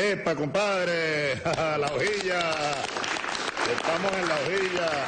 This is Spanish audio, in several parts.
Epa, compadre, la hojilla. Estamos en la hojilla.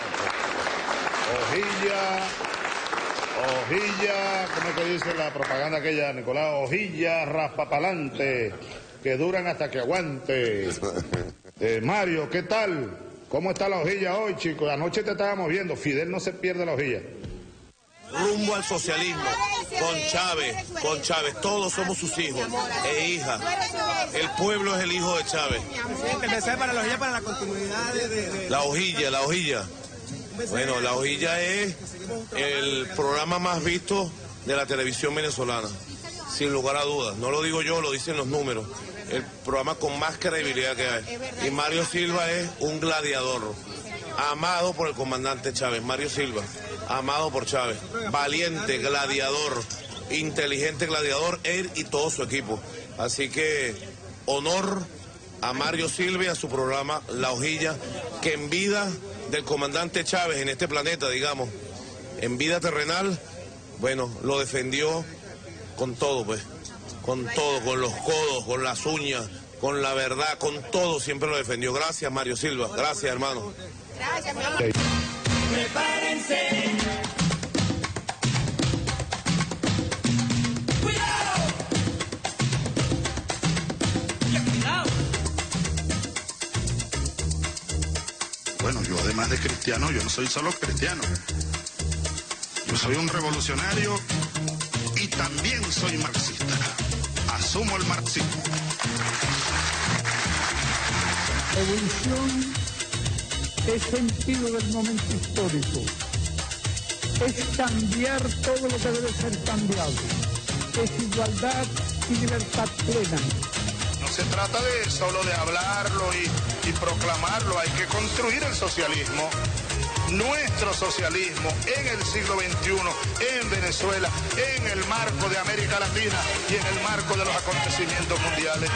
Hojilla, ¿cómo es que dice la propaganda aquella, Nicolás? Hojilla raspapalante, que duran hasta que aguante. Mario, ¿qué tal? ¿Cómo está la hojilla hoy, chicos? Anoche te estábamos viendo, Fidel no se pierde la hojilla. Rumbo al socialismo, con Chávez, todos somos sus hijos e hijas. El pueblo es el hijo de Chávez. El mensaje para la hojilla, para la continuidad de... La hojilla. Bueno, la hojilla es el programa más visto de la televisión venezolana, sin lugar a dudas. No lo digo yo, lo dicen los números. El programa con más credibilidad que hay. Y Mario Silva es un gladiador, amado por el comandante Chávez. Mario Silva, amado por Chávez, valiente, gladiador, inteligente gladiador, él y todo su equipo. Así que honor a Mario Silva y a su programa La Hojilla, que en vida del comandante Chávez en este planeta, digamos, en vida terrenal, bueno, lo defendió con todo, pues, con todo, con los codos, con las uñas, con la verdad, con todo, siempre lo defendió. Gracias, Mario Silva, gracias, hermano. Gracias, mi amor. Prepárense. ¡Cuidado! ¡Cuidado! Bueno, yo además de cristiano, yo no soy solo cristiano. Yo soy un revolucionario y también soy marxista. Asumo el marxismo. Evolución es sentido del momento histórico. Es cambiar todo lo que debe ser cambiado. Es igualdad y libertad plena. No se trata de solo de hablarlo y proclamarlo, hay que construir el socialismo, nuestro socialismo en el siglo XXI, en Venezuela, en el marco de América Latina y en el marco de los acontecimientos mundiales.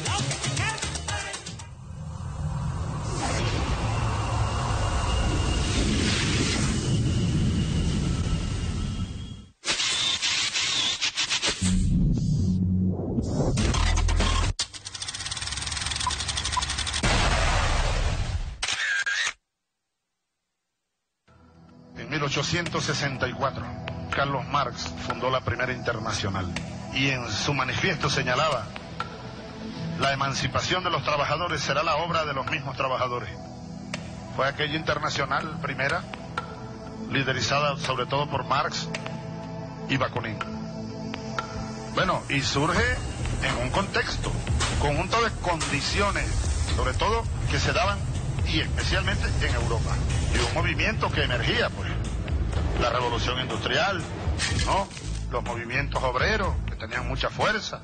En 1864, Carlos Marx fundó la Primera Internacional y en su manifiesto señalaba: la emancipación de los trabajadores será la obra de los mismos trabajadores. Fue aquella internacional primera, liderizada sobre todo por Marx y Bakunin. Bueno, y surge en un contexto, conjunto de condiciones, sobre todo que se daban y especialmente en Europa, y un movimiento que emergía, pues, la revolución industrial, ¿no? Los movimientos obreros que tenían mucha fuerza.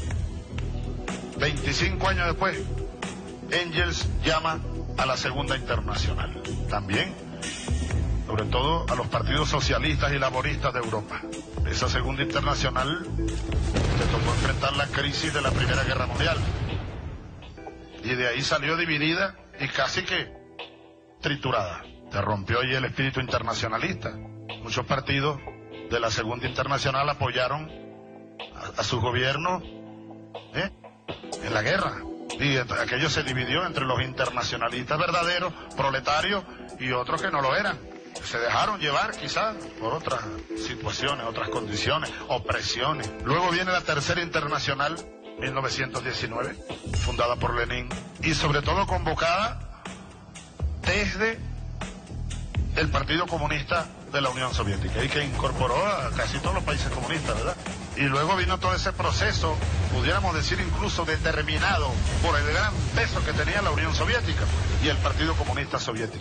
25 años después, Engels llama a la Segunda Internacional, también, sobre todo a los partidos socialistas y laboristas de Europa. Esa Segunda Internacional le tocó enfrentar la crisis de la Primera Guerra Mundial, y de ahí salió dividida y casi que triturada. Se rompió ahí el espíritu internacionalista. Muchos partidos de la Segunda Internacional apoyaron a sus gobiernos en la guerra. Y aquello se dividió entre los internacionalistas verdaderos, proletarios, y otros que no lo eran. Se dejaron llevar quizás por otras situaciones, otras condiciones, opresiones. Luego viene la Tercera Internacional, 1919, fundada por Lenin, y sobre todo convocada desde el Partido Comunista de la Unión Soviética, y que incorporó a casi todos los países comunistas, ¿verdad? Y luego vino todo ese proceso, pudiéramos decir incluso determinado por el gran peso que tenía la Unión Soviética y el Partido Comunista Soviético.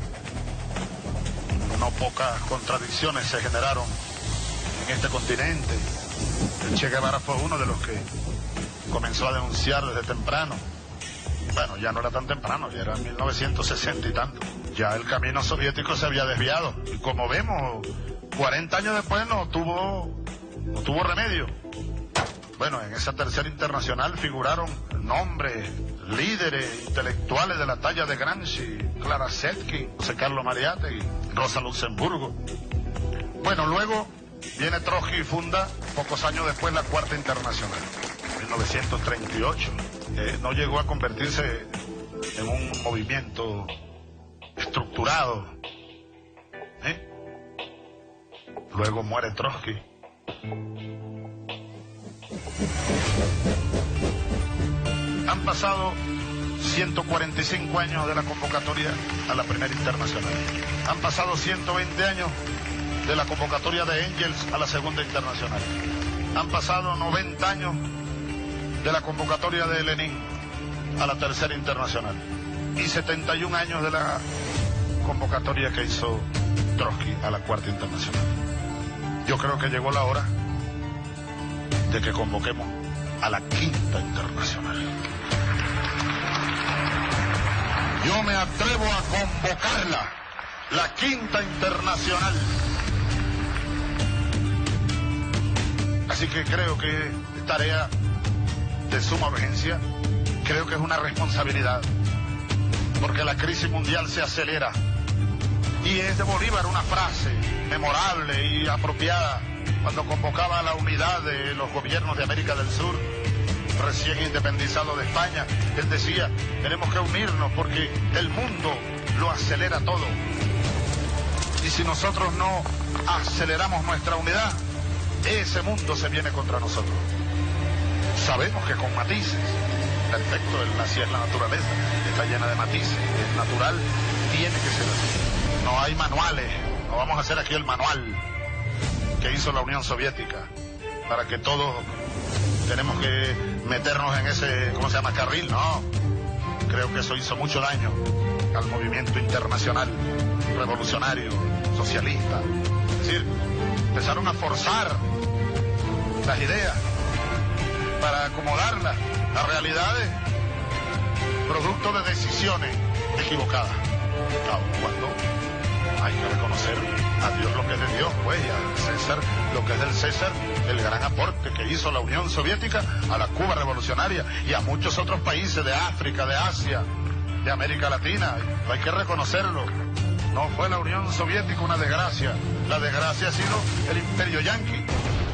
No pocas contradicciones se generaron en este continente. El Che Guevara fue uno de los que comenzó a denunciar desde temprano. Bueno, ya no era tan temprano, ya era 1960 y tanto. Ya el camino soviético se había desviado. Y como vemos, 40 años después no tuvo remedio. Bueno, en esa Tercera Internacional figuraron nombres, líderes intelectuales de la talla de Gramsci, Clara Zetkin, José Carlos Mariátegui, Rosa Luxemburgo. Bueno, luego viene Trotsky y funda, pocos años después, la Cuarta Internacional, 1938. no llegó a convertirse en un movimiento estructurado. Luego muere Trotsky. Han pasado 145 años de la convocatoria a la Primera Internacional. Han pasado 120 años de la convocatoria de Engels a la Segunda Internacional. Han pasado 90 años de la convocatoria de Lenin a la Tercera Internacional. Y 71 años de la convocatoria que hizo Trotsky a la Cuarta Internacional. Yo creo que llegó la hora de que convoquemos a la Quinta Internacional. Yo me atrevo a convocarla, la Quinta Internacional. Así que creo que es tarea de suma urgencia, creo que es una responsabilidad, porque la crisis mundial se acelera. Y es de Bolívar una frase memorable y apropiada cuando convocaba a la unidad de los gobiernos de América del Sur, recién independizado de España. Él decía, tenemos que unirnos porque el mundo lo acelera todo. Y si nosotros no aceleramos nuestra unidad, ese mundo se viene contra nosotros. Sabemos que con matices, perfecto, así es la naturaleza, está llena de matices, es natural, tiene que ser así. No hay manuales, no vamos a hacer aquí el manual que hizo la Unión Soviética para que todos tenemos que meternos en ese, ¿cómo se llama?, carril. No, creo que eso hizo mucho daño al movimiento internacional, revolucionario, socialista. Es decir, empezaron a forzar las ideas para acomodarlas a realidades producto de decisiones equivocadas. Claro, cuando hay que reconocer a Dios lo que es de Dios, pues, y al César lo que es del César, el gran aporte que hizo la Unión Soviética a la Cuba revolucionaria y a muchos otros países de África, de Asia, de América Latina. Hay que reconocerlo. No fue la Unión Soviética una desgracia. La desgracia ha sido el imperio yanqui.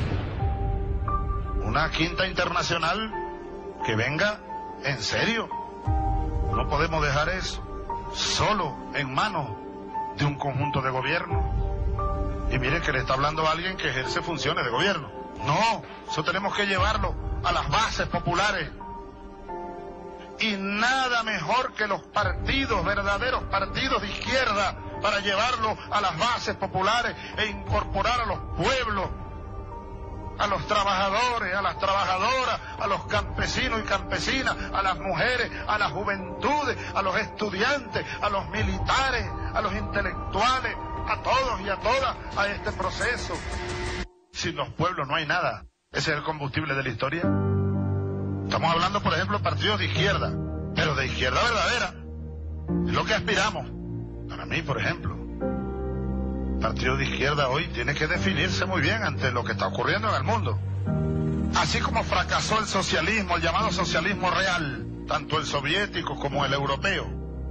Una Quinta Internacional que venga en serio. No podemos dejar eso solo en manos de un conjunto de gobierno. Y mire que le está hablando a alguien que ejerce funciones de gobierno. No, eso tenemos que llevarlo a las bases populares. Y nada mejor que los partidos, verdaderos partidos de izquierda, para llevarlo a las bases populares e incorporar a los pueblos, a los trabajadores, a las trabajadoras, a los campesinos y campesinas, a las mujeres, a las juventudes, a los estudiantes, a los militares, a los intelectuales, a todos y a todas, a este proceso. Sin los pueblos no hay nada. Ese es el combustible de la historia. Estamos hablando, por ejemplo, de partidos de izquierda, pero de izquierda verdadera. Es lo que aspiramos. Para mí, por ejemplo, el partido de izquierda hoy tiene que definirse muy bien ante lo que está ocurriendo en el mundo. Así como fracasó el socialismo, el llamado socialismo real, tanto el soviético como el europeo,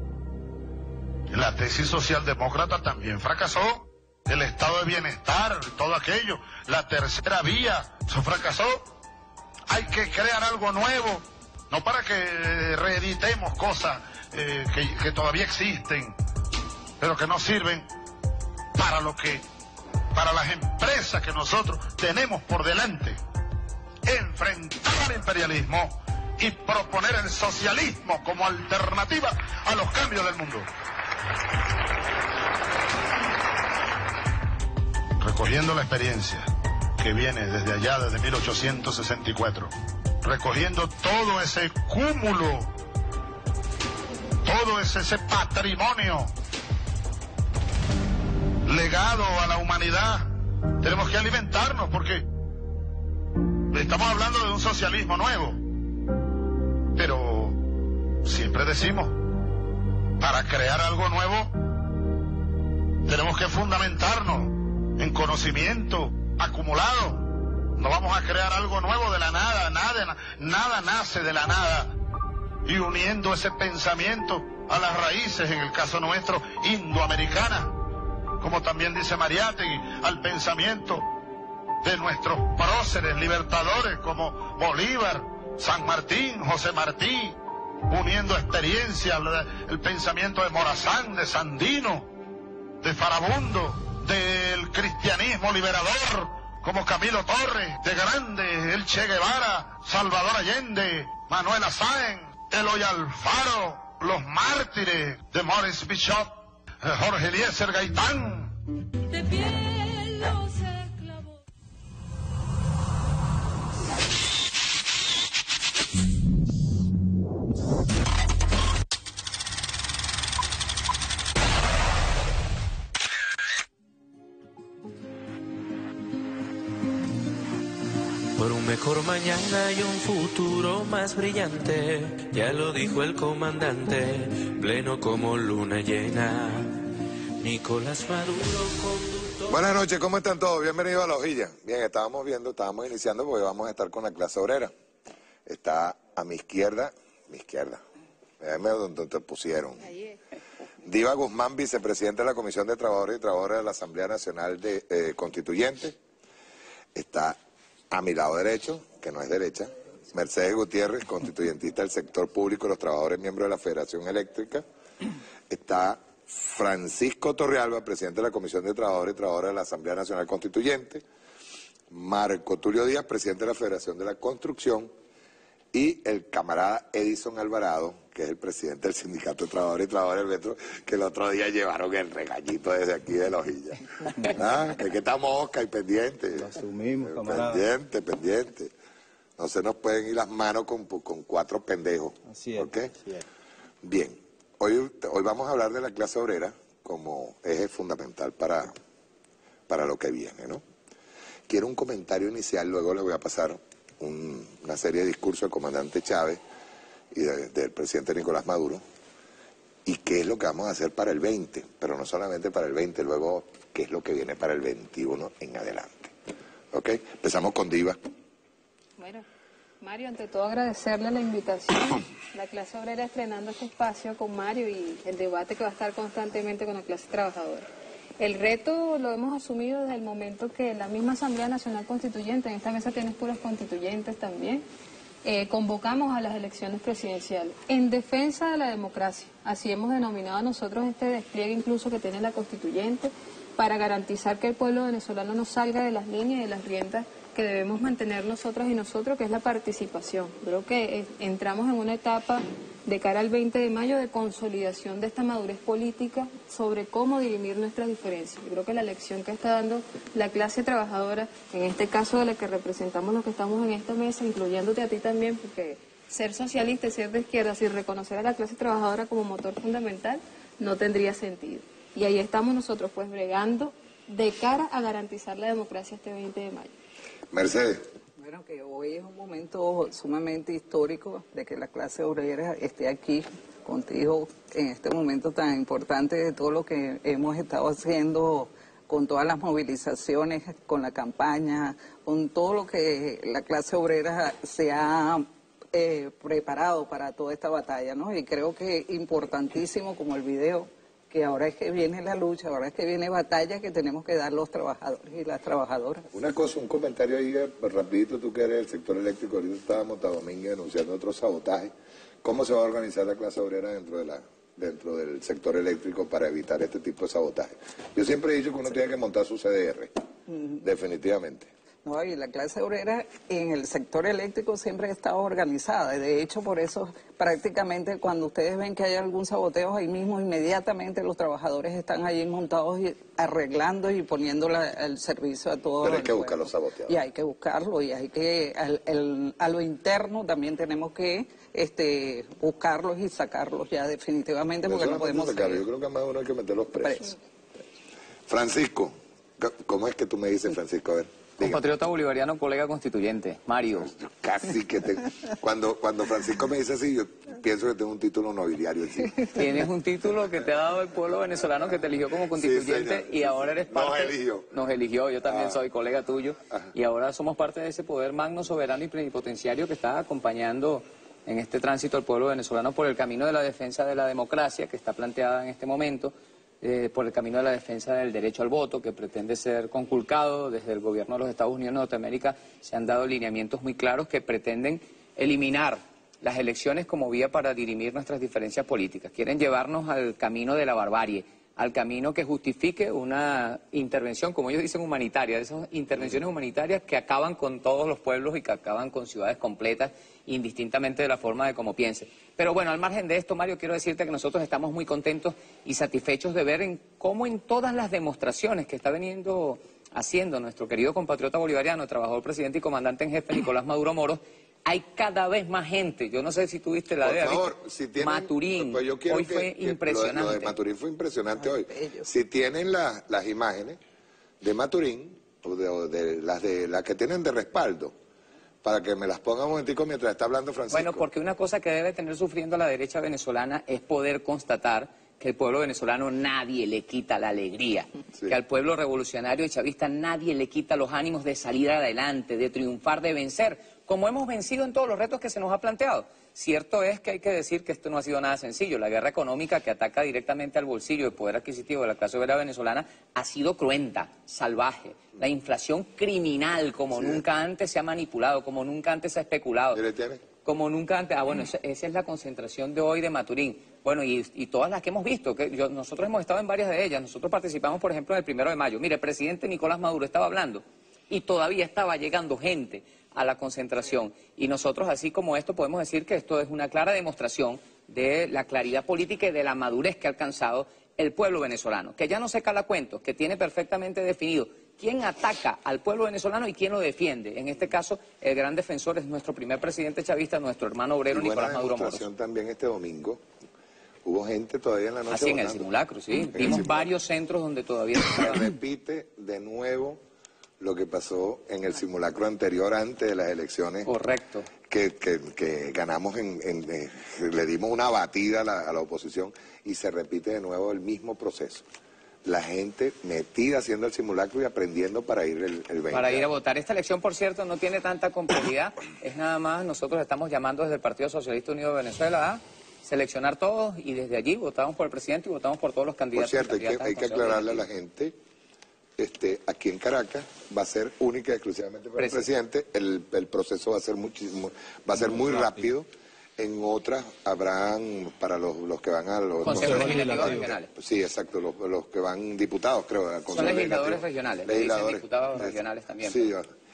la tesis socialdemócrata también fracasó. El estado de bienestar, todo aquello, la tercera vía, eso fracasó. Hay que crear algo nuevo, no para que reeditemos cosas que todavía existen, pero que no sirven para las empresas que nosotros tenemos por delante. Enfrentar al imperialismo y proponer el socialismo como alternativa a los cambios del mundo. Recogiendo la experiencia que viene desde allá, desde 1864, recogiendo todo ese cúmulo, todo ese patrimonio legado a la humanidad, tenemos que alimentarnos porque estamos hablando de un socialismo nuevo. Pero siempre decimos, para crear algo nuevo tenemos que fundamentarnos en conocimiento acumulado. No vamos a crear algo nuevo de la nada, nada nace de la nada. Y uniendo ese pensamiento a las raíces, en el caso nuestro, indoamericana, como también dice Mariátegui, al pensamiento de nuestros próceres libertadores como Bolívar, San Martín, José Martí, uniendo experiencias, el pensamiento de Morazán, de Sandino, de Farabundo, del cristianismo liberador, como Camilo Torres, de Grande, el Che Guevara, Salvador Allende, Manuela Sáenz, Eloy Alfaro, los mártires de Maurice Bishop, Jorge Eliezer Gaitán. De piel los esclavos. Por un mejor mañana y un futuro más brillante, ya lo dijo el comandante, pleno como luna llena. Nicolás Maduro, conductor. Buenas noches, ¿cómo están todos? Bienvenidos a La Hojilla. Bien, estábamos iniciando porque vamos a estar con la clase obrera. Está a mi izquierda, déjame donde te pusieron. Diva Guzmán, vicepresidente de la Comisión de Trabajadores y Trabajadoras de la Asamblea Nacional Constituyente. Está a mi lado derecho, que no es derecha, Mercedes Gutiérrez, constituyentista del sector público y los trabajadores miembros de la Federación Eléctrica. Está Francisco Torrealba, presidente de la Comisión de Trabajadores y Trabajadoras de la Asamblea Nacional Constituyente. Marco Tulio Díaz, presidente de la Federación de la Construcción. Y el camarada Edison Alvarado, que es el presidente del Sindicato de Trabajadores y Trabajadoras del Metro, que el otro día llevaron el regañito desde aquí de La Hojilla. Que estamos Oscar y pendiente. Lo asumimos, camarada. Pendiente. No se nos pueden ir las manos con 4 pendejos. Así es. ¿Ok? Así es. Bien, hoy vamos a hablar de la clase obrera como eje fundamental para lo que viene, ¿no? Quiero un comentario inicial, luego le voy a pasar una serie de discursos del comandante Chávez y del presidente Nicolás Maduro, y qué es lo que vamos a hacer para el 20, pero no solamente para el 20, luego qué es lo que viene para el 21 en adelante. ¿Ok? Empezamos con Diva. Bueno, Mario, ante todo agradecerle la invitación, la clase obrera estrenando este espacio con Mario y el debate que va a estar constantemente con la clase trabajadora. El reto lo hemos asumido desde el momento que la misma Asamblea Nacional Constituyente, en esta mesa tienes puros constituyentes también, convocamos a las elecciones presidenciales en defensa de la democracia. Así hemos denominado nosotros este despliegue incluso que tiene la Constituyente para garantizar que el pueblo venezolano no salga de las líneas y de las riendas que debemos mantener nosotras y nosotros, que es la participación. Creo que entramos en una etapa de cara al 20 de mayo de consolidación de esta madurez política sobre cómo dirimir nuestras diferencias. Yo creo que la lección que está dando la clase trabajadora, en este caso de la que representamos los que estamos en esta mesa, incluyéndote a ti también, porque ser socialista y ser de izquierda sin reconocer a la clase trabajadora como motor fundamental no tendría sentido. Y ahí estamos nosotros pues bregando de cara a garantizar la democracia este 20 de mayo. Mercedes. Bueno, que hoy es un momento sumamente histórico de que la clase obrera esté aquí contigo en este momento tan importante de todo lo que hemos estado haciendo con todas las movilizaciones, con la campaña, con todo lo que la clase obrera se ha preparado para toda esta batalla, ¿no? Y creo que es importantísimo como el video, que ahora es que viene la lucha, ahora es que viene batalla que tenemos que dar los trabajadores y las trabajadoras. Una cosa, un comentario ahí, rapidito, tú que eres del sector eléctrico, ahorita estaba Montadomínguez denunciando otro sabotaje. ¿Cómo se va a organizar la clase obrera dentro del sector eléctrico para evitar este tipo de sabotaje? Yo siempre he dicho que uno tiene que montar su CDR, definitivamente. No, y la clase obrera en el sector eléctrico siempre ha estado organizada. Y de hecho, por eso prácticamente cuando ustedes ven que hay algún saboteo, ahí mismo inmediatamente los trabajadores están ahí montados y arreglando y poniendo el servicio a todos. Pero hay que buscar los saboteadores. Y hay que buscarlo, y hay que, a lo interno también tenemos que buscarlos y sacarlos ya definitivamente, porque no podemos sacarlos. Yo creo que más uno hay que meterlos presos. Francisco, ¿cómo es que tú me dices, Francisco? A ver. Compatriota bolivariano, colega constituyente, Mario. Casi que cuando Francisco me dice así, yo pienso que tengo un título nobiliario. ¿Sí? Tienes un título que te ha dado el pueblo venezolano que te eligió como constituyente, sí, y ahora eres parte... Nos eligió, yo también soy colega tuyo. Ajá. Y ahora somos parte de ese poder magno, soberano y plenipotenciario que está acompañando en este tránsito al pueblo venezolano por el camino de la defensa de la democracia que está planteada en este momento, por el camino de la defensa del derecho al voto, que pretende ser conculcado desde el gobierno de los Estados Unidos de Norteamérica. Se han dado lineamientos muy claros que pretenden eliminar las elecciones como vía para dirimir nuestras diferencias políticas. Quieren llevarnos al camino de la barbarie, al camino que justifique una intervención, como ellos dicen, humanitaria, de esas intervenciones humanitarias que acaban con todos los pueblos y que acaban con ciudades completas, indistintamente de la forma de cómo piense. Pero bueno, al margen de esto, Mario, quiero decirte que nosotros estamos muy contentos y satisfechos de ver cómo en todas las demostraciones que está veniendo haciendo nuestro querido compatriota bolivariano, trabajador, presidente y comandante en jefe Nicolás Maduro Moros, hay cada vez más gente. Yo no sé si tuviste la idea. Por favor, si tienen, Maturín, pues yo quiero hoy fue impresionante. Lo de Maturín fue impresionante hoy. Si tienen las imágenes de Maturín, o de las que tienen de respaldo, para que me las ponga un momentico mientras está hablando Francisco. Bueno, porque una cosa que debe tener sufriendo la derecha venezolana es poder constatar que el pueblo venezolano nadie le quita la alegría, que al pueblo revolucionario y chavista nadie le quita los ánimos de salir adelante, de triunfar, de vencer, como hemos vencido en todos los retos que se nos ha planteado. Cierto es que hay que decir que esto no ha sido nada sencillo. La guerra económica que ataca directamente al bolsillo y el poder adquisitivo de la clase obrera venezolana ha sido cruenta, salvaje. La inflación criminal, como nunca antes se ha manipulado, como nunca antes se ha especulado. Como nunca antes. Bueno, esa es la concentración de hoy de Maturín. Bueno, y todas las que hemos visto, nosotros hemos estado en varias de ellas. Nosotros participamos, por ejemplo, en el 1 de mayo. Mire, el presidente Nicolás Maduro estaba hablando y todavía estaba llegando gente a la concentración. Y nosotros, así como esto, podemos decir que esto es una clara demostración de la claridad política y de la madurez que ha alcanzado el pueblo venezolano, que ya no se cala cuentos, que tiene perfectamente definido quién ataca al pueblo venezolano y quién lo defiende. En este caso, el gran defensor es nuestro primer presidente chavista, nuestro hermano obrero Nicolás Maduro Moros. También este domingo hubo gente todavía en la noche. Así en el simulacro, sí. Vimos varios centros donde todavía se repite de nuevo lo que pasó en el simulacro anterior, antes de las elecciones. Correcto. Que ganamos, le dimos una batida a la oposición y se repite de nuevo el mismo proceso. La gente metida haciendo el simulacro y aprendiendo para ir el 20. Para ir a votar. Esta elección, por cierto, no tiene tanta complejidad. Es nada más, nosotros estamos llamando desde el Partido Socialista Unido de Venezuela a seleccionar todos y desde allí votamos por el presidente y votamos por todos los candidatos. Por cierto, hay que aclararle a la gente, aquí en Caracas va a ser única y exclusivamente para el presidente. El proceso va a ser muy rápido. En otras habrán para los que van a los consejos legislativos regionales. Sí, exacto, los que van diputados, creo. Son legisladores regionales, dicen diputados regionales también. Sí,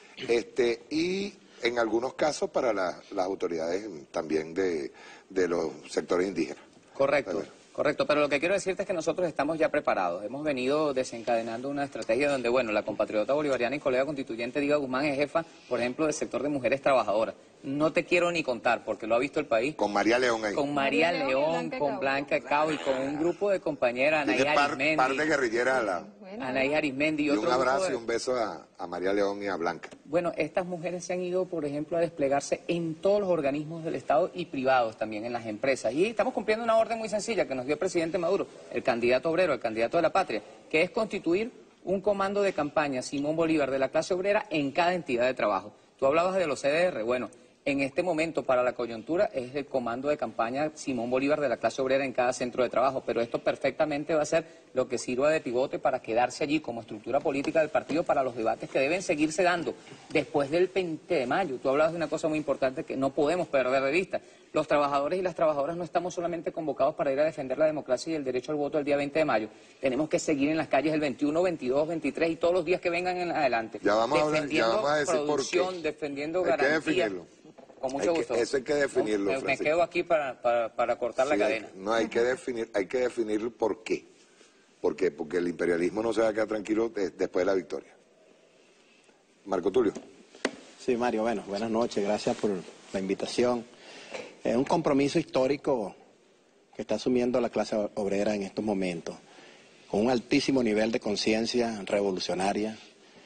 y en algunos casos para las autoridades también de los sectores indígenas. Correcto. Correcto, pero lo que quiero decirte es que nosotros estamos ya preparados. Hemos venido desencadenando una estrategia donde, bueno, la compatriota bolivariana y colega constituyente Diva Guzmán es jefa, por ejemplo, del sector de mujeres trabajadoras. No te quiero ni contar, porque lo ha visto el país. Con María León ahí. Con María León, con Blanca Cao y con un grupo de compañeras, Anaí Arismendi. Par de guerrilleras Anaí Arismendi y un abrazo y un beso a María León y a Blanca. Bueno, estas mujeres se han ido, por ejemplo, a desplegarse en todos los organismos del Estado y privados también, en las empresas. Y estamos cumpliendo una orden muy sencilla que nos dio el presidente Maduro, el candidato obrero, el candidato de la patria, que es constituir un comando de campaña Simón Bolívar de la clase obrera en cada entidad de trabajo. Tú hablabas de los CDR, bueno, en este momento para la coyuntura es el comando de campaña Simón Bolívar de la clase obrera en cada centro de trabajo, pero esto perfectamente va a ser lo que sirva de pivote para quedarse allí como estructura política del partido para los debates que deben seguirse dando después del 20 de mayo. Tú hablabas de una cosa muy importante que no podemos perder de vista. Los trabajadores y las trabajadoras no estamos solamente convocados para ir a defender la democracia y el derecho al voto el día 20 de mayo. Tenemos que seguir en las calles el 21, 22, 23 y todos los días que vengan en adelante. Ya vamos a decir producción, por qué. defendiendo garantías. Con mucho gusto. Eso hay que definirlo, me quedo aquí para cortar la cadena. No, hay que definir por qué. ¿Por qué? Porque el imperialismo no se va a quedar tranquilo después de la victoria. Marco Tulio. Sí, Mario, bueno, buenas noches, gracias por la invitación. Es un compromiso histórico que está asumiendo la clase obrera en estos momentos, con un altísimo nivel de conciencia revolucionaria.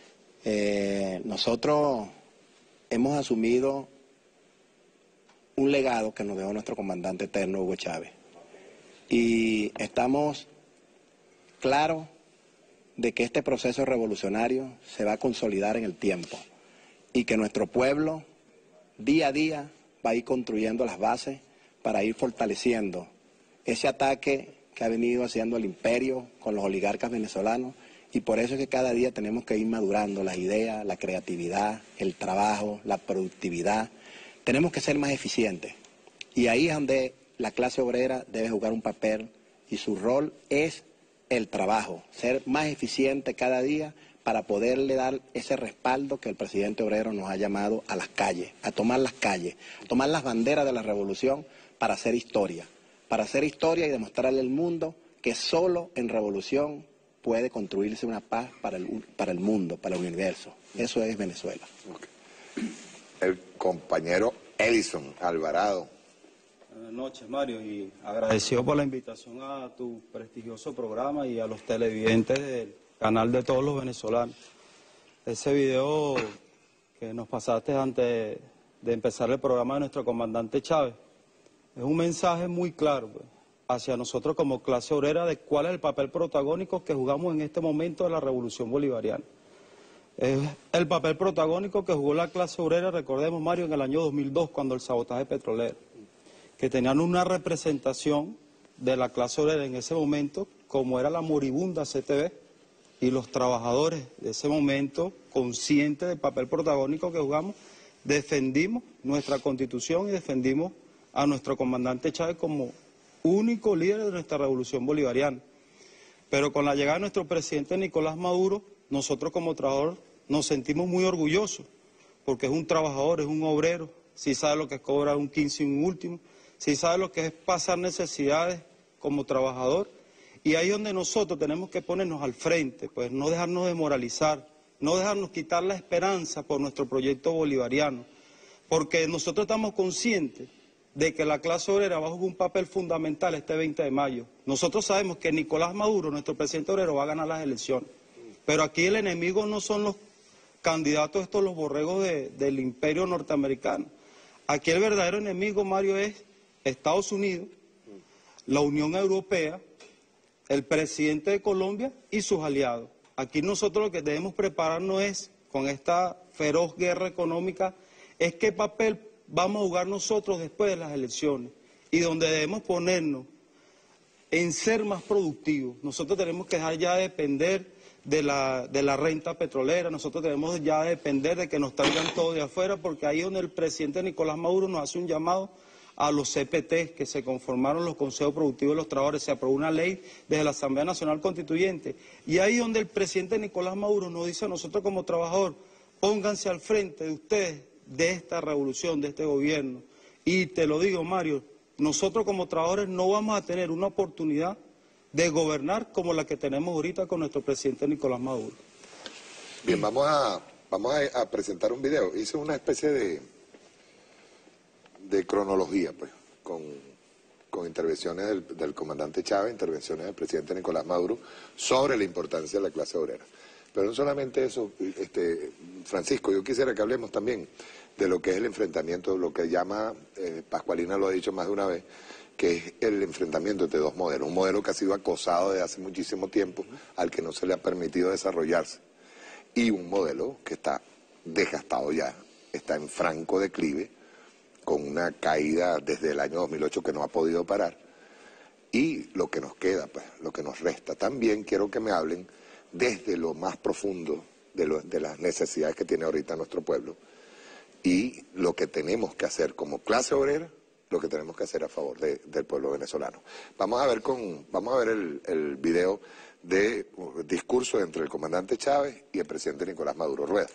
Nosotros hemos asumido un legado que nos dejó nuestro comandante eterno Hugo Chávez. Y estamos claros de que este proceso revolucionario se va a consolidar en el tiempo y que nuestro pueblo día a día va a ir construyendo las bases para ir fortaleciendo ese ataque que ha venido haciendo el imperio con los oligarcas venezolanos, y por eso es que cada día tenemos que ir madurando las ideas, la creatividad, el trabajo, la productividad, tenemos que ser más eficientes. Y ahí es donde la clase obrera debe jugar un papel y su rol es el trabajo, ser más eficiente cada día para poderle dar ese respaldo que el presidente obrero nos ha llamado a las calles, a tomar las calles, a tomar las banderas de la revolución para hacer historia y demostrarle al mundo que solo en revolución puede construirse una paz para el mundo, para el universo. Eso es Venezuela. Okay. El compañero Edison Alvarado. Buenas noches, Mario, y agradecido por la invitación a tu prestigioso programa y a los televidentes del canal de todos los venezolanos. Ese video que nos pasaste antes de empezar el programa de nuestro comandante Chávez es un mensaje muy claro, pues, hacia nosotros como clase obrera de cuál es el papel protagónico que jugamos en este momento de la revolución bolivariana. Es el papel protagónico que jugó la clase obrera, recordemos, Mario, en el año 2002, cuando el sabotaje petrolero, que tenían una representación de la clase obrera en ese momento, como era la moribunda CTV, y los trabajadores de ese momento, conscientes del papel protagónico que jugamos, defendimos nuestra Constitución y defendimos a nuestro comandante Chávez como único líder de nuestra revolución bolivariana. Pero con la llegada de nuestro presidente Nicolás Maduro, nosotros como trabajadores nos sentimos muy orgullosos, porque es un trabajador, es un obrero, sí sabe lo que es cobrar un 15 y un último, sí sabe lo que es pasar necesidades como trabajador, y ahí es donde nosotros tenemos que ponernos al frente, pues no dejarnos demoralizar, no dejarnos quitar la esperanza por nuestro proyecto bolivariano, porque nosotros estamos conscientes de que la clase obrera va a jugar un papel fundamental este 20 de mayo. Nosotros sabemos que Nicolás Maduro, nuestro presidente obrero, va a ganar las elecciones, pero aquí el enemigo no son los candidatos, estos los borregos del imperio norteamericano. Aquí el verdadero enemigo, Mario, es Estados Unidos, la Unión Europea, el presidente de Colombia y sus aliados. Aquí nosotros lo que debemos prepararnos es, con esta feroz guerra económica, es qué papel vamos a jugar nosotros después de las elecciones y donde debemos ponernos en ser más productivos. Nosotros tenemos que dejar ya de depender de la renta petrolera, nosotros tenemos ya de depender de que nos traigan todo de afuera, porque ahí es donde el presidente Nicolás Maduro nos hace un llamado a los CPT, que se conformaron los consejos productivos de los trabajadores, se aprobó una ley desde la Asamblea Nacional Constituyente, y ahí es donde el presidente Nicolás Maduro nos dice a nosotros como trabajadores, pónganse al frente de ustedes, de esta revolución, de este gobierno, y te lo digo, Mario, nosotros como trabajadores no vamos a tener una oportunidad de gobernar como la que tenemos ahorita con nuestro presidente Nicolás Maduro. Bien, vamos a presentar un video. Hice una especie de cronología, pues, con intervenciones del comandante Chávez, intervenciones del presidente Nicolás Maduro, sobre la importancia de la clase obrera. Pero no solamente eso, Francisco, yo quisiera que hablemos también de lo que es el enfrentamiento, lo que llama, Pascualina lo ha dicho más de una vez, que es el enfrentamiento entre dos modelos. Un modelo que ha sido acosado desde hace muchísimo tiempo, al que no se le ha permitido desarrollarse. Y un modelo que está desgastado ya, está en franco declive, con una caída desde el año 2008 que no ha podido parar. Y lo que nos queda, pues, lo que nos resta. También quiero que me hablen desde lo más profundo de las necesidades que tiene ahorita nuestro pueblo y lo que tenemos que hacer como clase obrera, lo que tenemos que hacer a favor del pueblo venezolano. Vamos a ver el video de discurso entre el comandante Chávez y el presidente Nicolás Maduro. Rueda.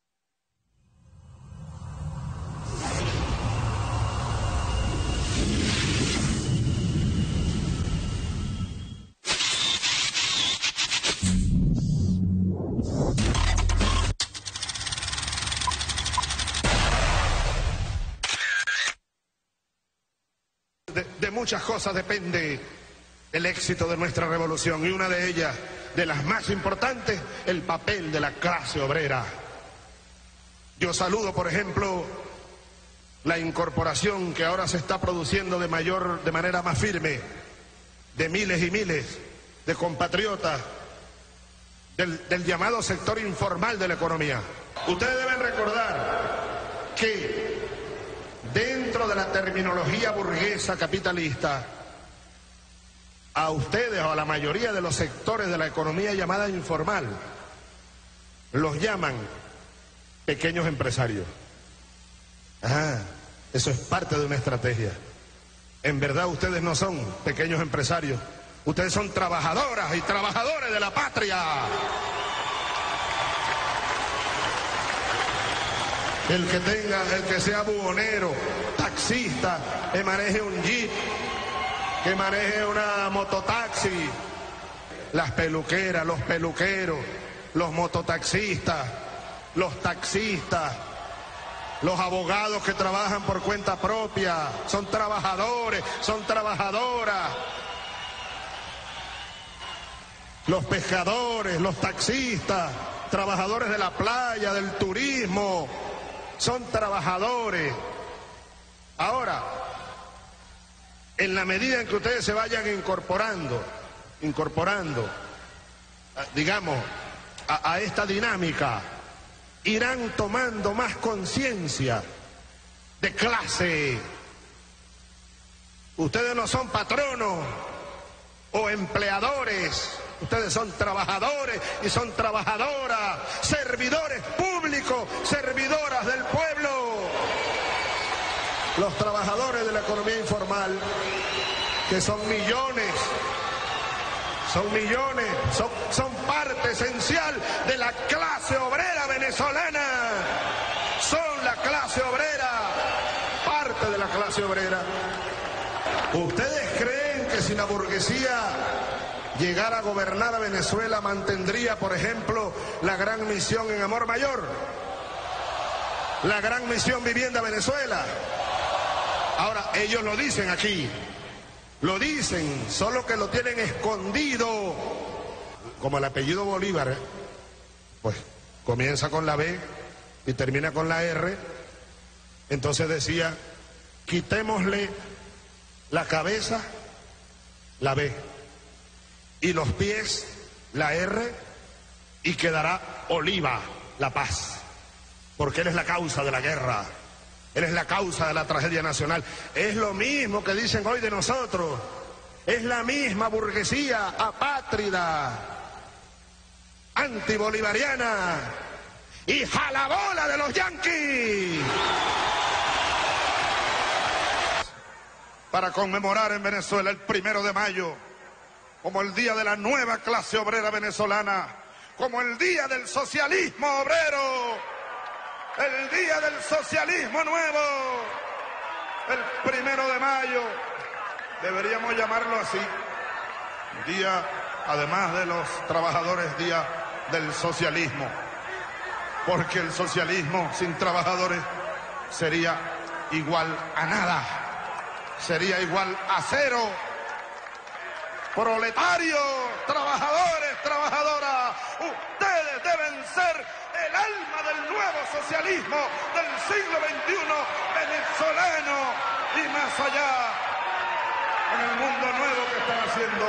De muchas cosas depende el éxito de nuestra revolución, y una de ellas, de las más importantes, el papel de la clase obrera. Yo saludo, por ejemplo, la incorporación que ahora se está produciendo de manera más firme de miles y miles de compatriotas del llamado sector informal de la economía. Ustedes deben recordar que dentro de la terminología burguesa capitalista, a ustedes o a la mayoría de los sectores de la economía llamada informal, los llaman pequeños empresarios. Eso es parte de una estrategia. En verdad ustedes no son pequeños empresarios, ustedes son trabajadoras y trabajadores de la patria. El que sea buhonero, taxista, que maneje un jeep, que maneje una mototaxi, las peluqueras, los peluqueros, los mototaxistas, los taxistas, los abogados que trabajan por cuenta propia, son trabajadores, son trabajadoras. Los pescadores, los taxistas, trabajadores de la playa, del turismo, son trabajadores. Ahora, en la medida en que ustedes se vayan incorporando, digamos, a esta dinámica, irán tomando más conciencia de clase. Ustedes no son patronos o empleadores, ustedes son trabajadores y son trabajadoras, servidores públicos, servidoras del pueblo. Los trabajadores de la economía informal, que son millones, son parte esencial de la clase obrera venezolana. Son la clase obrera, parte de la clase obrera. ¿Ustedes creen que si la burguesía llegara a gobernar a Venezuela mantendría, por ejemplo, la gran misión en Amor Mayor? La gran misión Vivienda Venezuela. Ahora, ellos lo dicen aquí. Lo dicen, solo que lo tienen escondido. Como el apellido Bolívar, pues comienza con la B y termina con la R. Entonces decía, quitémosle la cabeza, la B, y los pies, la R, y quedará Oliva, la paz. Porque él es la causa de la guerra. Él es la causa de la tragedia nacional. Es lo mismo que dicen hoy de nosotros. Es la misma burguesía apátrida, antibolivariana y jalabola de los yanquis. Para conmemorar en Venezuela el 1 de mayo como el día de la nueva clase obrera venezolana, como el día del socialismo obrero, el día del socialismo nuevo, el 1 de mayo, deberíamos llamarlo así, día, además de los trabajadores, día del socialismo, porque el socialismo sin trabajadores sería igual a nada, sería igual a cero. Proletarios, trabajadores, trabajadoras, ustedes deben ser el alma del nuevo socialismo del siglo XXI venezolano y más allá, en el mundo nuevo que están haciendo.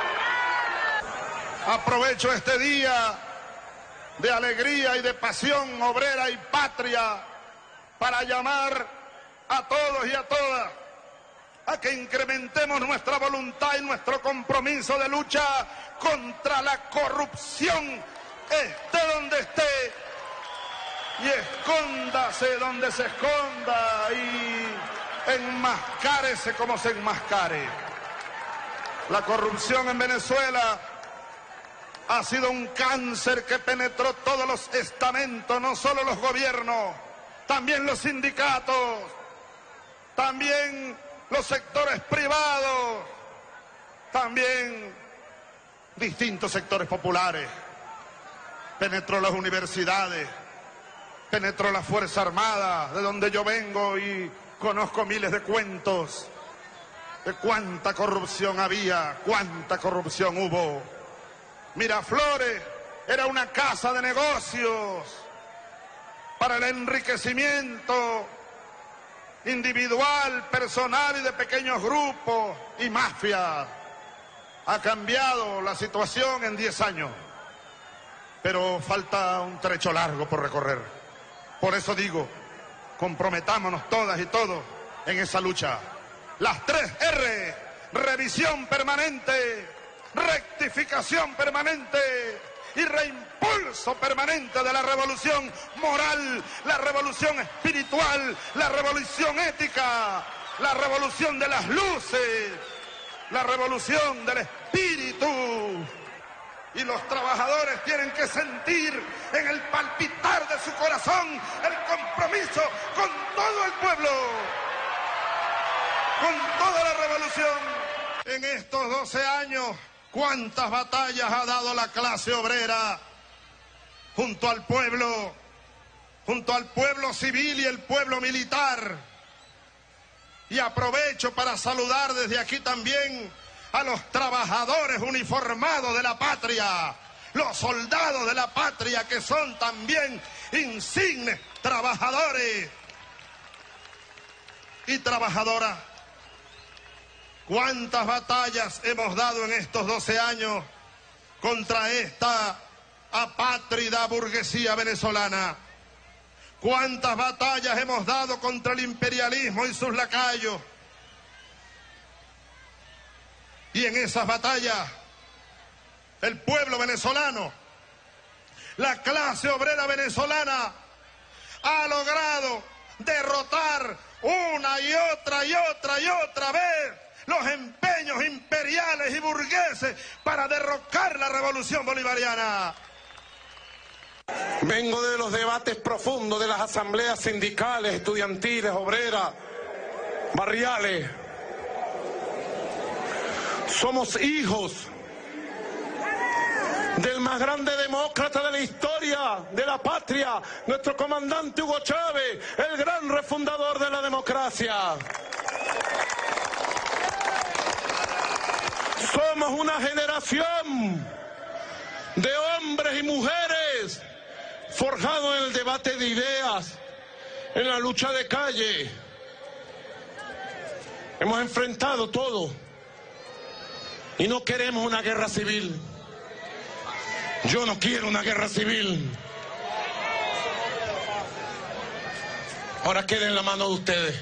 Aprovecho este día de alegría y de pasión obrera y patria para llamar a todos y a todas a que incrementemos nuestra voluntad y nuestro compromiso de lucha contra la corrupción, esté donde esté y escóndase donde se esconda y enmascárese como se enmascare. La corrupción en Venezuela ha sido un cáncer que penetró todos los estamentos, no solo los gobiernos, también los sindicatos, también los sectores privados, también distintos sectores populares. Penetró las universidades, penetró la Fuerza Armada, de donde yo vengo y conozco miles de cuentos de cuánta corrupción había, cuánta corrupción hubo. Miraflores era una casa de negocios para el enriquecimiento individual, personal y de pequeños grupos y mafias. Ha cambiado la situación en 10 años, pero falta un trecho largo por recorrer. Por eso digo, comprometámonos todas y todos en esa lucha. Las 3 R, revisión permanente, rectificación permanente y reimpulso permanente de la revolución moral, la revolución espiritual, la revolución ética, la revolución de las luces, la revolución del espíritu. Y los trabajadores tienen que sentir en el palpitar de su corazón el compromiso con todo el pueblo, con toda la revolución. En estos 12 años, ¿cuántas batallas ha dado la clase obrera junto al pueblo civil y el pueblo militar? Y aprovecho para saludar desde aquí también a los trabajadores uniformados de la patria, los soldados de la patria que son también insignes trabajadores y trabajadoras. ¿Cuántas batallas hemos dado en estos 12 años contra esta apátrida burguesía venezolana? ¿Cuántas batallas hemos dado contra el imperialismo y sus lacayos? Y en esas batallas, el pueblo venezolano, la clase obrera venezolana, ha logrado derrotar una y otra vez los empeños imperiales y burgueses para derrocar la revolución bolivariana. Vengo de los debates profundos de las asambleas sindicales, estudiantiles, obreras, barriales. Somos hijos del más grande demócrata de la historia de la patria, nuestro comandante Hugo Chávez, el gran refundador de la democracia. Somos una generación de hombres y mujeres forjados en el debate de ideas, en la lucha de calle. Hemos enfrentado todo y no queremos una guerra civil. Yo no quiero una guerra civil. Ahora queda en la mano de ustedes.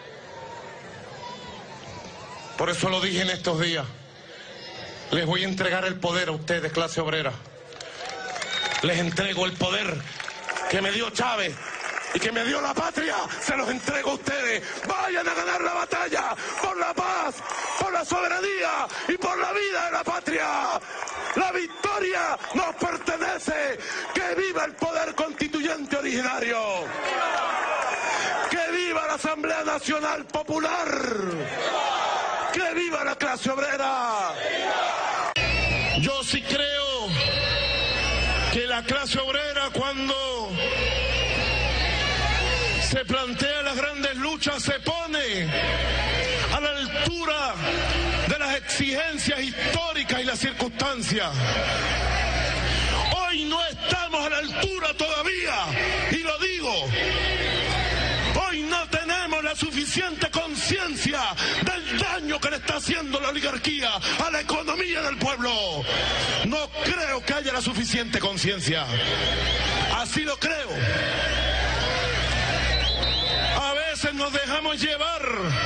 Por eso lo dije en estos días. Les voy a entregar el poder a ustedes, clase obrera. Les entrego el poder que me dio Chávez y que me dio la patria. Se los entrego a ustedes. Vayan a ganar la batalla por la paz, por la soberanía y por la vida de la patria. La victoria nos pertenece. ¡Que viva el poder constituyente originario! ¡Que viva la Asamblea Nacional Popular! ¡Que viva la clase obrera! Yo sí creo que la clase obrera, cuando se plantea las grandes luchas, se pone a la altura de las exigencias históricas y las circunstancias. Hoy no estamos a la altura todavía, y lo digo. Hoy no tenemos la suficiente conciencia del daño que le está haciendo la oligarquía a la economía del pueblo. No creo que haya la suficiente conciencia. Así lo creo. A veces nos dejamos llevar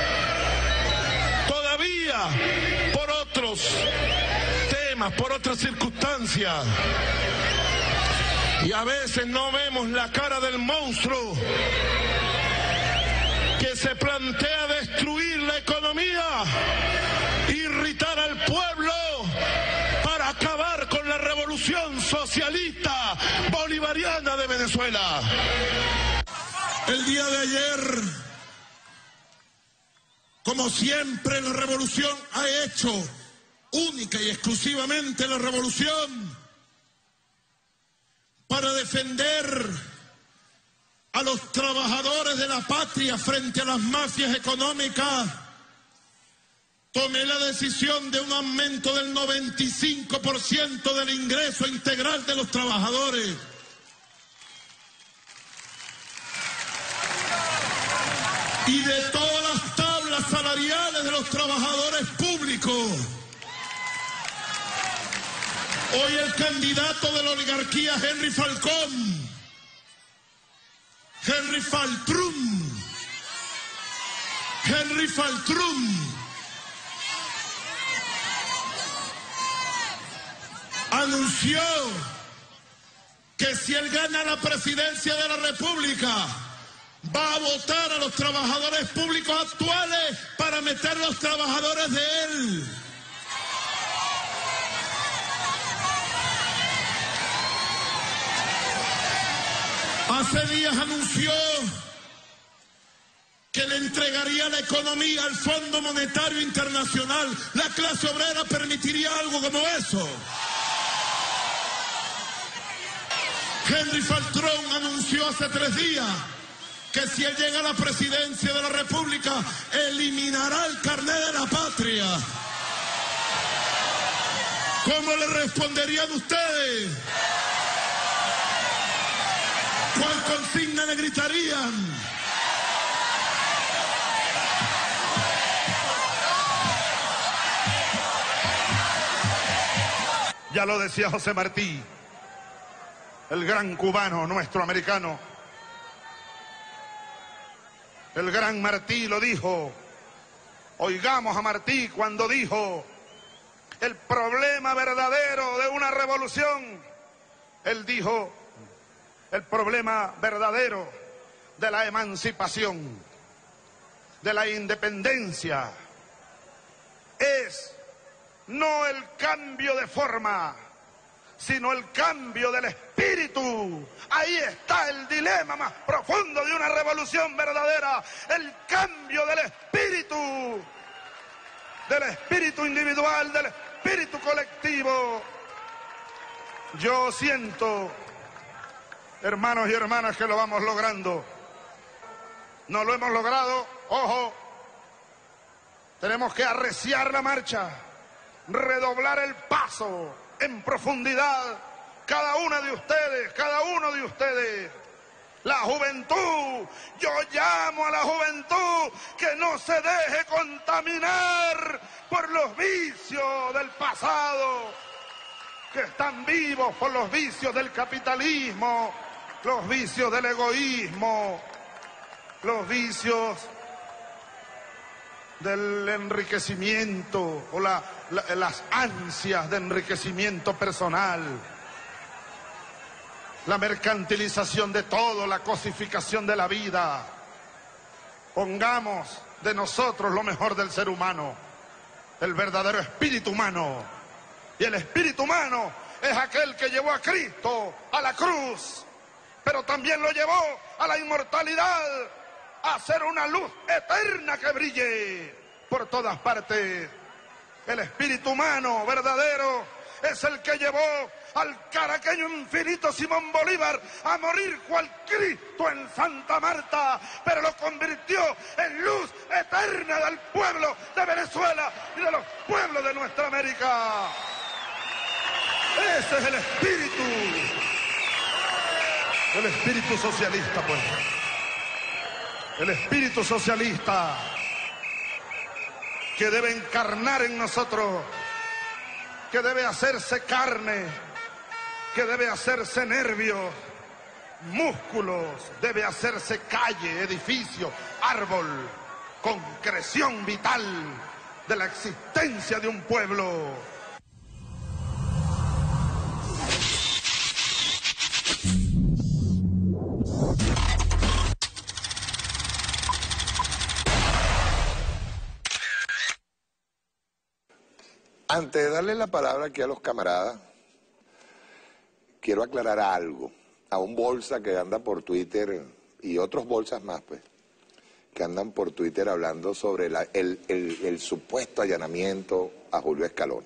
todavía por otros temas, por otras circunstancias. Y a veces no vemos la cara del monstruo que se plantea destruir la economía, irritar al pueblo para acabar con la revolución socialista bolivariana de Venezuela. El día de ayer, como siempre la revolución ha hecho, única y exclusivamente la revolución, para defender a los trabajadores de la patria frente a las mafias económicas, tomé la decisión de un aumento del 95% del ingreso integral de los trabajadores. Y de todas las tablas salariales de los trabajadores públicos. Hoy el candidato de la oligarquía, Henry Falcón, Henry Faltrún, anunció que si él gana la presidencia de la República, va a votar a los trabajadores públicos actuales para meter a los trabajadores de él. Hace días anunció que le entregaría la economía al Fondo Monetario Internacional. ¿La clase obrera permitiría algo como eso? Henry Faltrón anunció hace 3 días que si él llega a la presidencia de la República, eliminará el carnet de la patria. ¿Cómo le responderían ustedes? ¿Cuál consigna le gritarían? Ya lo decía José Martí, el gran cubano, nuestro americano. El gran Martí lo dijo. Oigamos a Martí cuando dijo: el problema verdadero de una revolución, él dijo, el problema verdadero de la emancipación, de la independencia, es no el cambio de forma, sino el cambio del espíritu. Ahí está el dilema más profundo de una revolución verdadera, el cambio del espíritu individual, del espíritu colectivo. Yo siento, hermanos y hermanas, que lo vamos logrando. No lo hemos logrado, ojo, tenemos que arreciar la marcha, redoblar el paso en profundidad, cada uno de ustedes, la juventud. Yo llamo a la juventud que no se deje contaminar por los vicios del pasado, que están vivos por los vicios del capitalismo, los vicios del egoísmo, los vicios del enriquecimiento o las ansias de enriquecimiento personal, la mercantilización de todo, la cosificación de la vida. Pongamos de nosotros lo mejor del ser humano, el verdadero espíritu humano. Y el espíritu humano es aquel que llevó a Cristo a la cruz, pero también lo llevó a la inmortalidad, a ser una luz eterna que brille por todas partes. El espíritu humano verdadero es el que llevó al caraqueño infinito Simón Bolívar a morir cual Cristo en Santa Marta, pero lo convirtió en luz eterna del pueblo de Venezuela y de los pueblos de nuestra América. Ese es el espíritu socialista, pues. El espíritu socialista que debe encarnar en nosotros, que debe hacerse carne, que debe hacerse nervios, músculos, debe hacerse calle, edificio, árbol, concreción vital de la existencia de un pueblo. Antes de darle la palabra aquí a los camaradas, quiero aclarar algo. A un bolsa que anda por Twitter y otros bolsas más, pues, que andan por Twitter hablando sobre el supuesto allanamiento a Julio Escalona.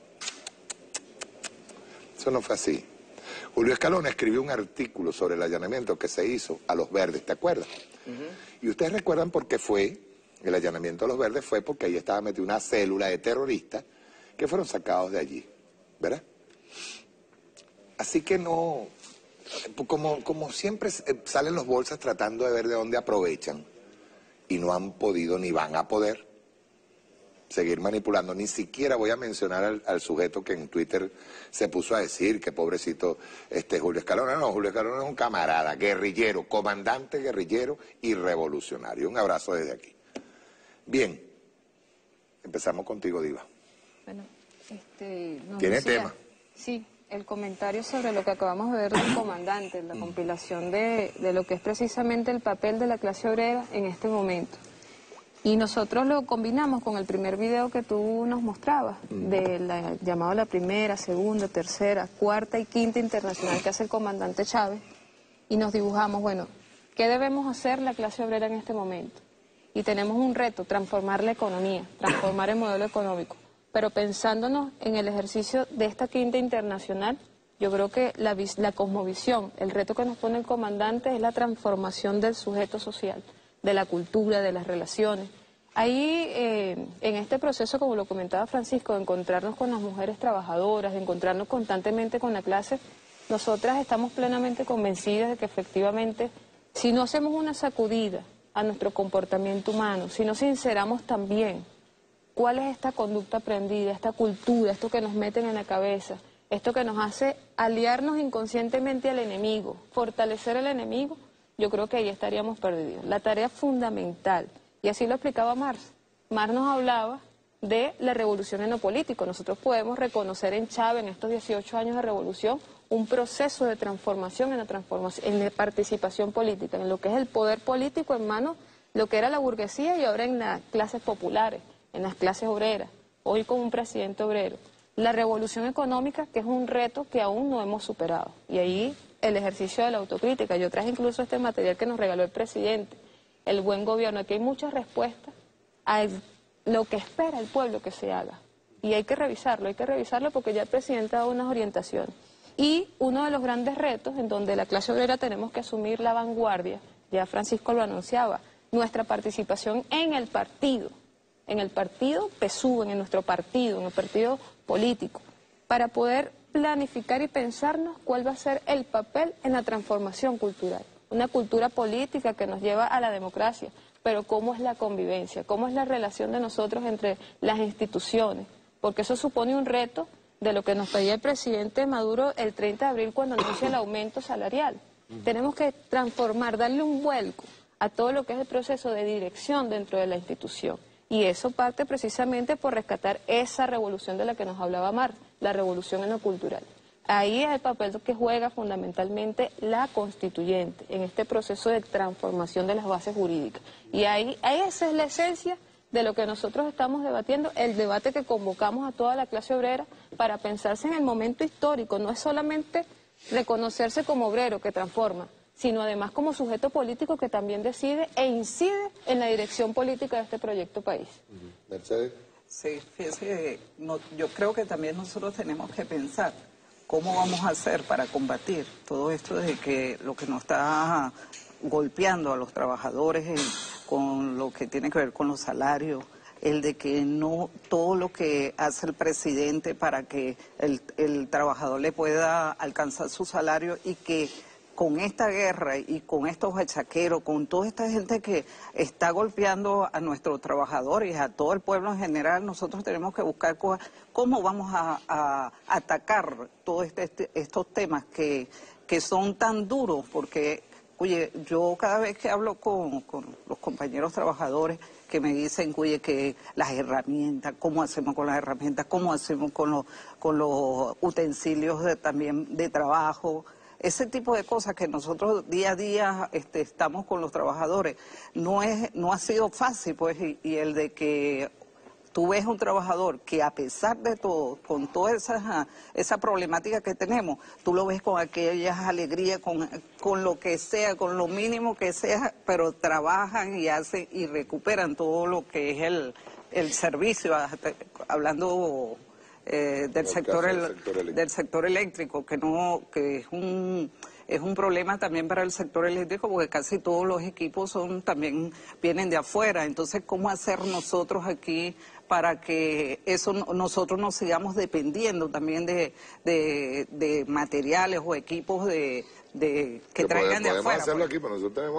Eso no fue así. Julio Escalona escribió un artículo sobre el allanamiento que se hizo a Los Verdes, ¿te acuerdas? Y ustedes recuerdan por qué fue el allanamiento a Los Verdes. Fue porque ahí estaba metida una célula de terroristas que fueron sacados de allí, ¿verdad? Así que no, como siempre salen los bolsas tratando de ver de dónde aprovechan, y no han podido ni van a poder seguir manipulando. Ni siquiera voy a mencionar al sujeto que en Twitter se puso a decir que pobrecito Julio Escalona. No, Julio Escalona es un camarada, guerrillero, comandante guerrillero y revolucionario. Un abrazo desde aquí. Bien, empezamos contigo, Diva. Bueno, no ¿Tiene decía, tema? Sí, el comentario sobre lo que acabamos de ver del comandante, la compilación de lo que es precisamente el papel de la clase obrera en este momento. Y nosotros lo combinamos con el primer video que tú nos mostrabas, llamado la primera, segunda, tercera, cuarta y quinta internacional que hace el comandante Chávez, y nos dibujamos, bueno, ¿qué debemos hacer la clase obrera en este momento? Y tenemos un reto, transformar la economía, transformar el modelo económico. Pero pensándonos en el ejercicio de esta quinta internacional, yo creo que la cosmovisión, el reto que nos pone el comandante es la transformación del sujeto social, de la cultura, de las relaciones. Ahí, en este proceso, como lo comentaba Francisco, de encontrarnos con las mujeres trabajadoras, de encontrarnos constantemente con la clase, nosotras estamos plenamente convencidas de que efectivamente, si no hacemos una sacudida a nuestro comportamiento humano, si no sinceramos también cuál es esta conducta aprendida, esta cultura, esto que nos meten en la cabeza, esto que nos hace aliarnos inconscientemente al enemigo, fortalecer al enemigo, yo creo que ahí estaríamos perdidos. La tarea fundamental, y así lo explicaba Marx. Marx nos hablaba de la revolución en lo político. Nosotros podemos reconocer en Chávez, en estos 18 años de revolución, un proceso de transformación en la participación política, en lo que es el poder político en manos, lo que era la burguesía y ahora en las clases populares, en las clases obreras, hoy con un presidente obrero. La revolución económica, que es un reto que aún no hemos superado. Y ahí el ejercicio de la autocrítica. Yo traje incluso este material que nos regaló el presidente, el buen gobierno. Aquí hay muchas respuestas a lo que espera el pueblo que se haga. Y hay que revisarlo porque ya el presidente ha dado unas orientaciones. Y uno de los grandes retos en donde la clase obrera tenemos que asumir la vanguardia, ya Francisco lo anunciaba, nuestra participación en el partido PSUV, en nuestro partido, en el partido político, para poder planificar y pensarnos cuál va a ser el papel en la transformación cultural. Una cultura política que nos lleva a la democracia, pero cómo es la convivencia, cómo es la relación de nosotros entre las instituciones, porque eso supone un reto de lo que nos pedía el presidente Maduro el 30 de abril cuando anuncia el aumento salarial. Tenemos que transformar, darle un vuelco a todo lo que es el proceso de dirección dentro de la institución. Y eso parte precisamente por rescatar esa revolución de la que nos hablaba Marx, la revolución en lo cultural. Ahí es el papel que juega fundamentalmente la constituyente en este proceso de transformación de las bases jurídicas. Y ahí esa es la esencia de lo que nosotros estamos debatiendo, el debate que convocamos a toda la clase obrera para pensarse en el momento histórico. No es solamente reconocerse como obrero que transforma, sino además como sujeto político que también decide e incide en la dirección política de este proyecto país. Mercedes. Sí, fíjese, yo creo que también nosotros tenemos que pensar cómo vamos a hacer para combatir todo esto de que lo que nos está golpeando a los trabajadores con lo que tiene que ver con los salarios, el de que no todo lo que hace el presidente para que el trabajador le pueda alcanzar su salario y que con esta guerra y con estos bachaqueros, con toda esta gente que está golpeando a nuestros trabajadores, a todo el pueblo en general, nosotros tenemos que buscar cómo vamos a atacar todos estos temas que son tan duros, porque, oye, yo cada vez que hablo con los compañeros trabajadores que me dicen, oye, que las herramientas, cómo hacemos con las herramientas, cómo hacemos con los utensilios también de trabajo, ese tipo de cosas que nosotros día a día estamos con los trabajadores, no ha sido fácil, pues, y el de que tú ves un trabajador que a pesar de todo, con toda esa problemática que tenemos, tú lo ves con aquellas alegrías, con lo que sea, con lo mínimo que sea, pero trabajan y hacen y recuperan todo lo que es el servicio, hablando del sector eléctrico, que es un problema también para el sector eléctrico porque casi todos los equipos también vienen de afuera. Entonces, ¿cómo hacer nosotros aquí para que nosotros no sigamos dependiendo también de materiales o equipos que traigan de afuera? Podemos hacerlo aquí, pero nosotros tenemos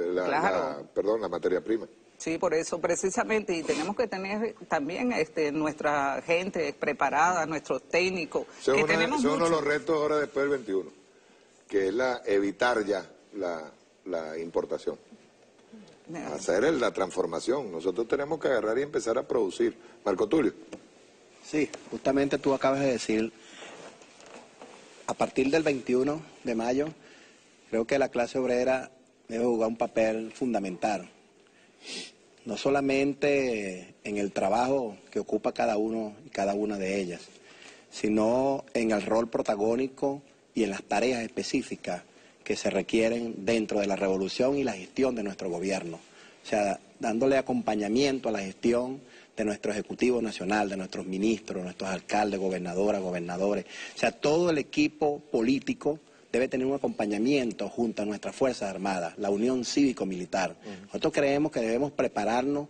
la materia prima. Sí, por eso precisamente, y tenemos que tener también nuestra gente preparada, nuestros técnicos. Eso es uno de los retos ahora después del 21, que es evitar ya la importación. Hacer la transformación. Nosotros tenemos que agarrar y empezar a producir. Marco Tulio. Sí, justamente tú acabas de decir a partir del 21 de mayo, creo que la clase obrera debe jugar un papel fundamental. No solamente en el trabajo que ocupa cada uno y cada una de ellas, sino en el rol protagónico y en las tareas específicas que se requieren dentro de la revolución y la gestión de nuestro gobierno. O sea, dándole acompañamiento a la gestión de nuestro Ejecutivo Nacional, de nuestros ministros, nuestros alcaldes, gobernadoras, gobernadores. O sea, todo el equipo político debe tener un acompañamiento junto a nuestras Fuerzas Armadas, la Unión Cívico-Militar. Nosotros creemos que debemos prepararnos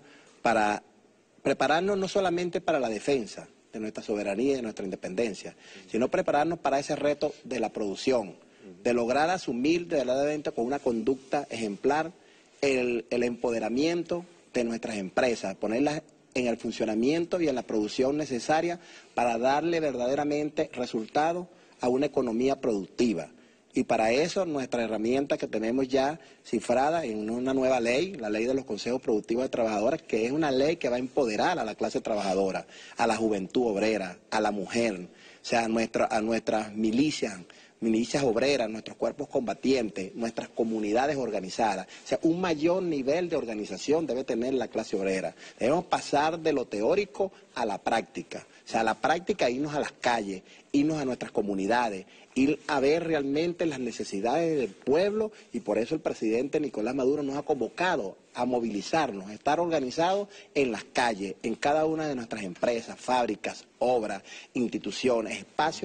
no solamente para la defensa de nuestra soberanía y de nuestra independencia, sino prepararnos para ese reto de la producción, de lograr asumir verdaderamente con una conducta ejemplar el empoderamiento de nuestras empresas, ponerlas en el funcionamiento y en la producción necesaria para darle verdaderamente resultados a una economía productiva. Y para eso nuestra herramienta que tenemos ya cifrada en una nueva ley, la ley de los consejos productivos de trabajadores, que es una ley que va a empoderar a la clase trabajadora, a la juventud obrera, a la mujer, o sea, a nuestras milicias obreras, nuestros cuerpos combatientes, nuestras comunidades organizadas. O sea, un mayor nivel de organización debe tener la clase obrera. Debemos pasar de lo teórico a la práctica. O sea, a la práctica irnos a las calles, irnos a nuestras comunidades, ir a ver realmente las necesidades del pueblo, y por eso el presidente Nicolás Maduro nos ha convocado a movilizarnos, a estar organizados en las calles, en cada una de nuestras empresas, fábricas, obras, instituciones,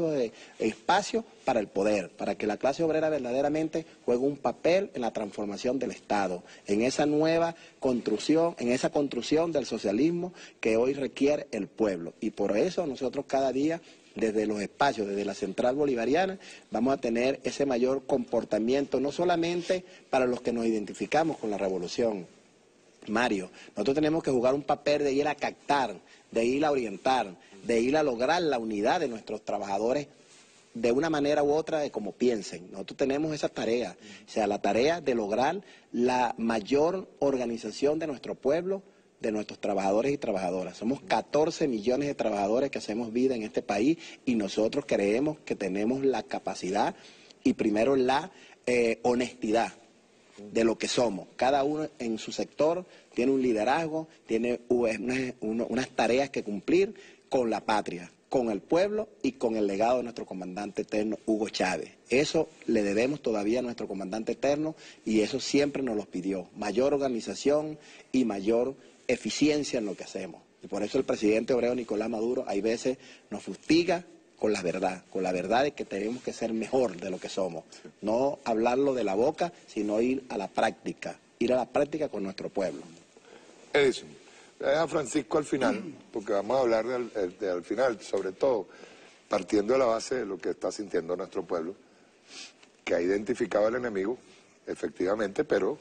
espacio para el poder, para que la clase obrera verdaderamente juegue un papel en la transformación del Estado, en esa nueva construcción, en esa construcción del socialismo que hoy requiere el pueblo. Y por eso nosotros cada día, desde los espacios, desde la Central Bolivariana, vamos a tener ese mayor comportamiento, no solamente para los que nos identificamos con la revolución, Mario. Nosotros tenemos que jugar un papel de ir a captar, de ir a orientar, de ir a lograr la unidad de nuestros trabajadores de una manera u otra de cómo piensen. Nosotros tenemos esa tarea, o sea, la tarea de lograr la mayor organización de nuestro pueblo, de nuestros trabajadores y trabajadoras. Somos 14 millones de trabajadores que hacemos vida en este país y nosotros creemos que tenemos la capacidad y primero la honestidad de lo que somos. Cada uno en su sector tiene un liderazgo, tiene unas tareas que cumplir con la patria, con el pueblo y con el legado de nuestro comandante eterno Hugo Chávez. Eso le debemos todavía a nuestro comandante eterno y eso siempre nos lo pidió. Mayor organización y mayor eficiencia en lo que hacemos. Y por eso el presidente obrero Nicolás Maduro hay veces nos fustiga con la verdad de que tenemos que ser mejor de lo que somos. No hablarlo de la boca, sino ir a la práctica con nuestro pueblo. Edison, a Francisco al final, porque vamos a hablar al final, sobre todo partiendo de la base de lo que está sintiendo nuestro pueblo, que ha identificado al enemigo, efectivamente, pero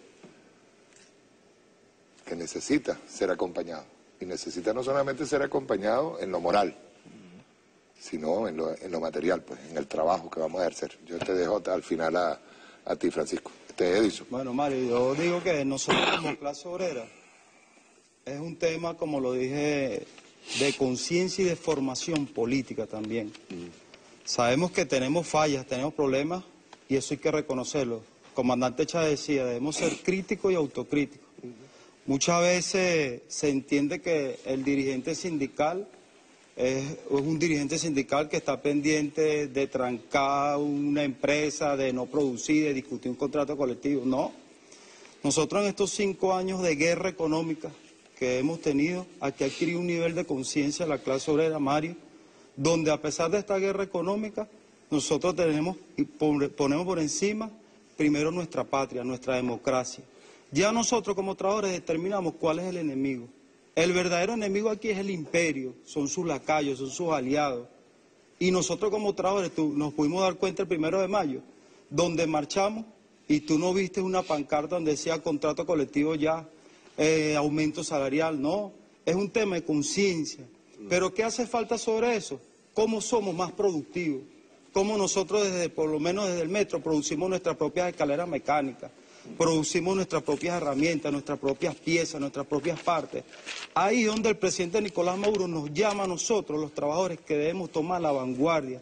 que necesita ser acompañado. Y necesita no solamente ser acompañado en lo moral, sino en lo material, pues, en el trabajo que vamos a ejercer. Yo te dejo al final a ti, Francisco. Edison. Bueno, Mario, yo digo que nosotros como clase obrera es un tema, como lo dije, de conciencia y de formación política también. Sabemos que tenemos fallas, tenemos problemas, y eso hay que reconocerlo. El comandante Chávez decía, debemos ser críticos y autocríticos. Muchas veces se entiende que el dirigente sindical es un dirigente sindical que está pendiente de trancar una empresa, de no producir, de discutir un contrato colectivo. No. Nosotros en estos 5 años de guerra económica que hemos tenido, aquí ha adquirido un nivel de conciencia la clase obrera, Mario, donde a pesar de esta guerra económica, nosotros ponemos por encima primero nuestra patria, nuestra democracia. Ya nosotros como trabajadores determinamos cuál es el enemigo. El verdadero enemigo aquí es el imperio, son sus lacayos, son sus aliados. Y nosotros como trabajadores nos pudimos dar cuenta el 1 de mayo, donde marchamos y tú no viste una pancarta donde decía contrato colectivo ya, aumento salarial, no. Es un tema de conciencia. Pero ¿qué hace falta sobre eso? ¿Cómo somos más productivos? ¿Cómo nosotros, por lo menos desde el metro, producimos nuestras propias escaleras mecánicas? Producimos nuestras propias herramientas, nuestras propias piezas, nuestras propias partes. Ahí es donde el presidente Nicolás Maduro nos llama a nosotros, los trabajadores, que debemos tomar la vanguardia.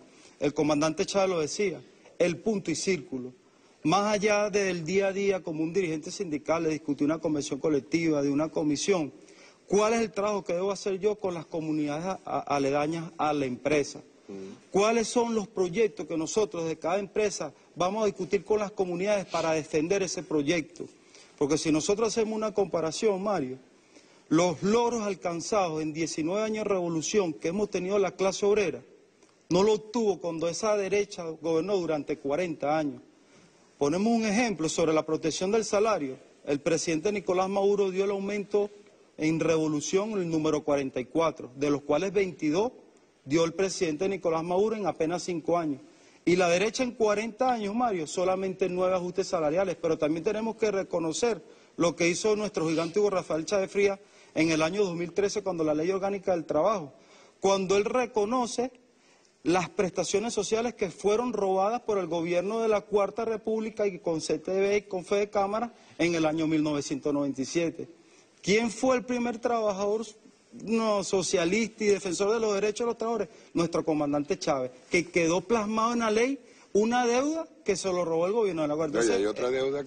el comandante Chávez lo decía, el punto y círculo. Más allá del día a día como un dirigente sindical, de discutir una convención colectiva, de una comisión, ¿cuál es el trabajo que debo hacer yo con las comunidades aledañas a la empresa? ¿Cuáles son los proyectos que nosotros de cada empresa vamos a discutir con las comunidades para defender ese proyecto? Porque si nosotros hacemos una comparación, Mario, los logros alcanzados en 19 años de revolución que hemos tenido la clase obrera, no lo obtuvo cuando esa derecha gobernó durante 40 años. Ponemos un ejemplo sobre la protección del salario. El presidente Nicolás Maduro dio el aumento en revolución, el número 44, de los cuales 22 dio el presidente Nicolás Maduro en apenas 5 años. Y la derecha en 40 años, Mario, solamente 9 ajustes salariales. Pero también tenemos que reconocer lo que hizo nuestro gigante Hugo Rafael Chávez Frías en el año 2013, cuando la Ley Orgánica del Trabajo, cuando él reconoce las prestaciones sociales que fueron robadas por el gobierno de la Cuarta República y con CTV y con Fede Cámara en el año 1997. ¿Quién fue el primer trabajador socialista y defensor de los derechos de los trabajadores? Nuestro comandante Chávez, que quedó plasmado en la ley una deuda que se lo robó el gobierno de la Guardia. No, y hay otra deuda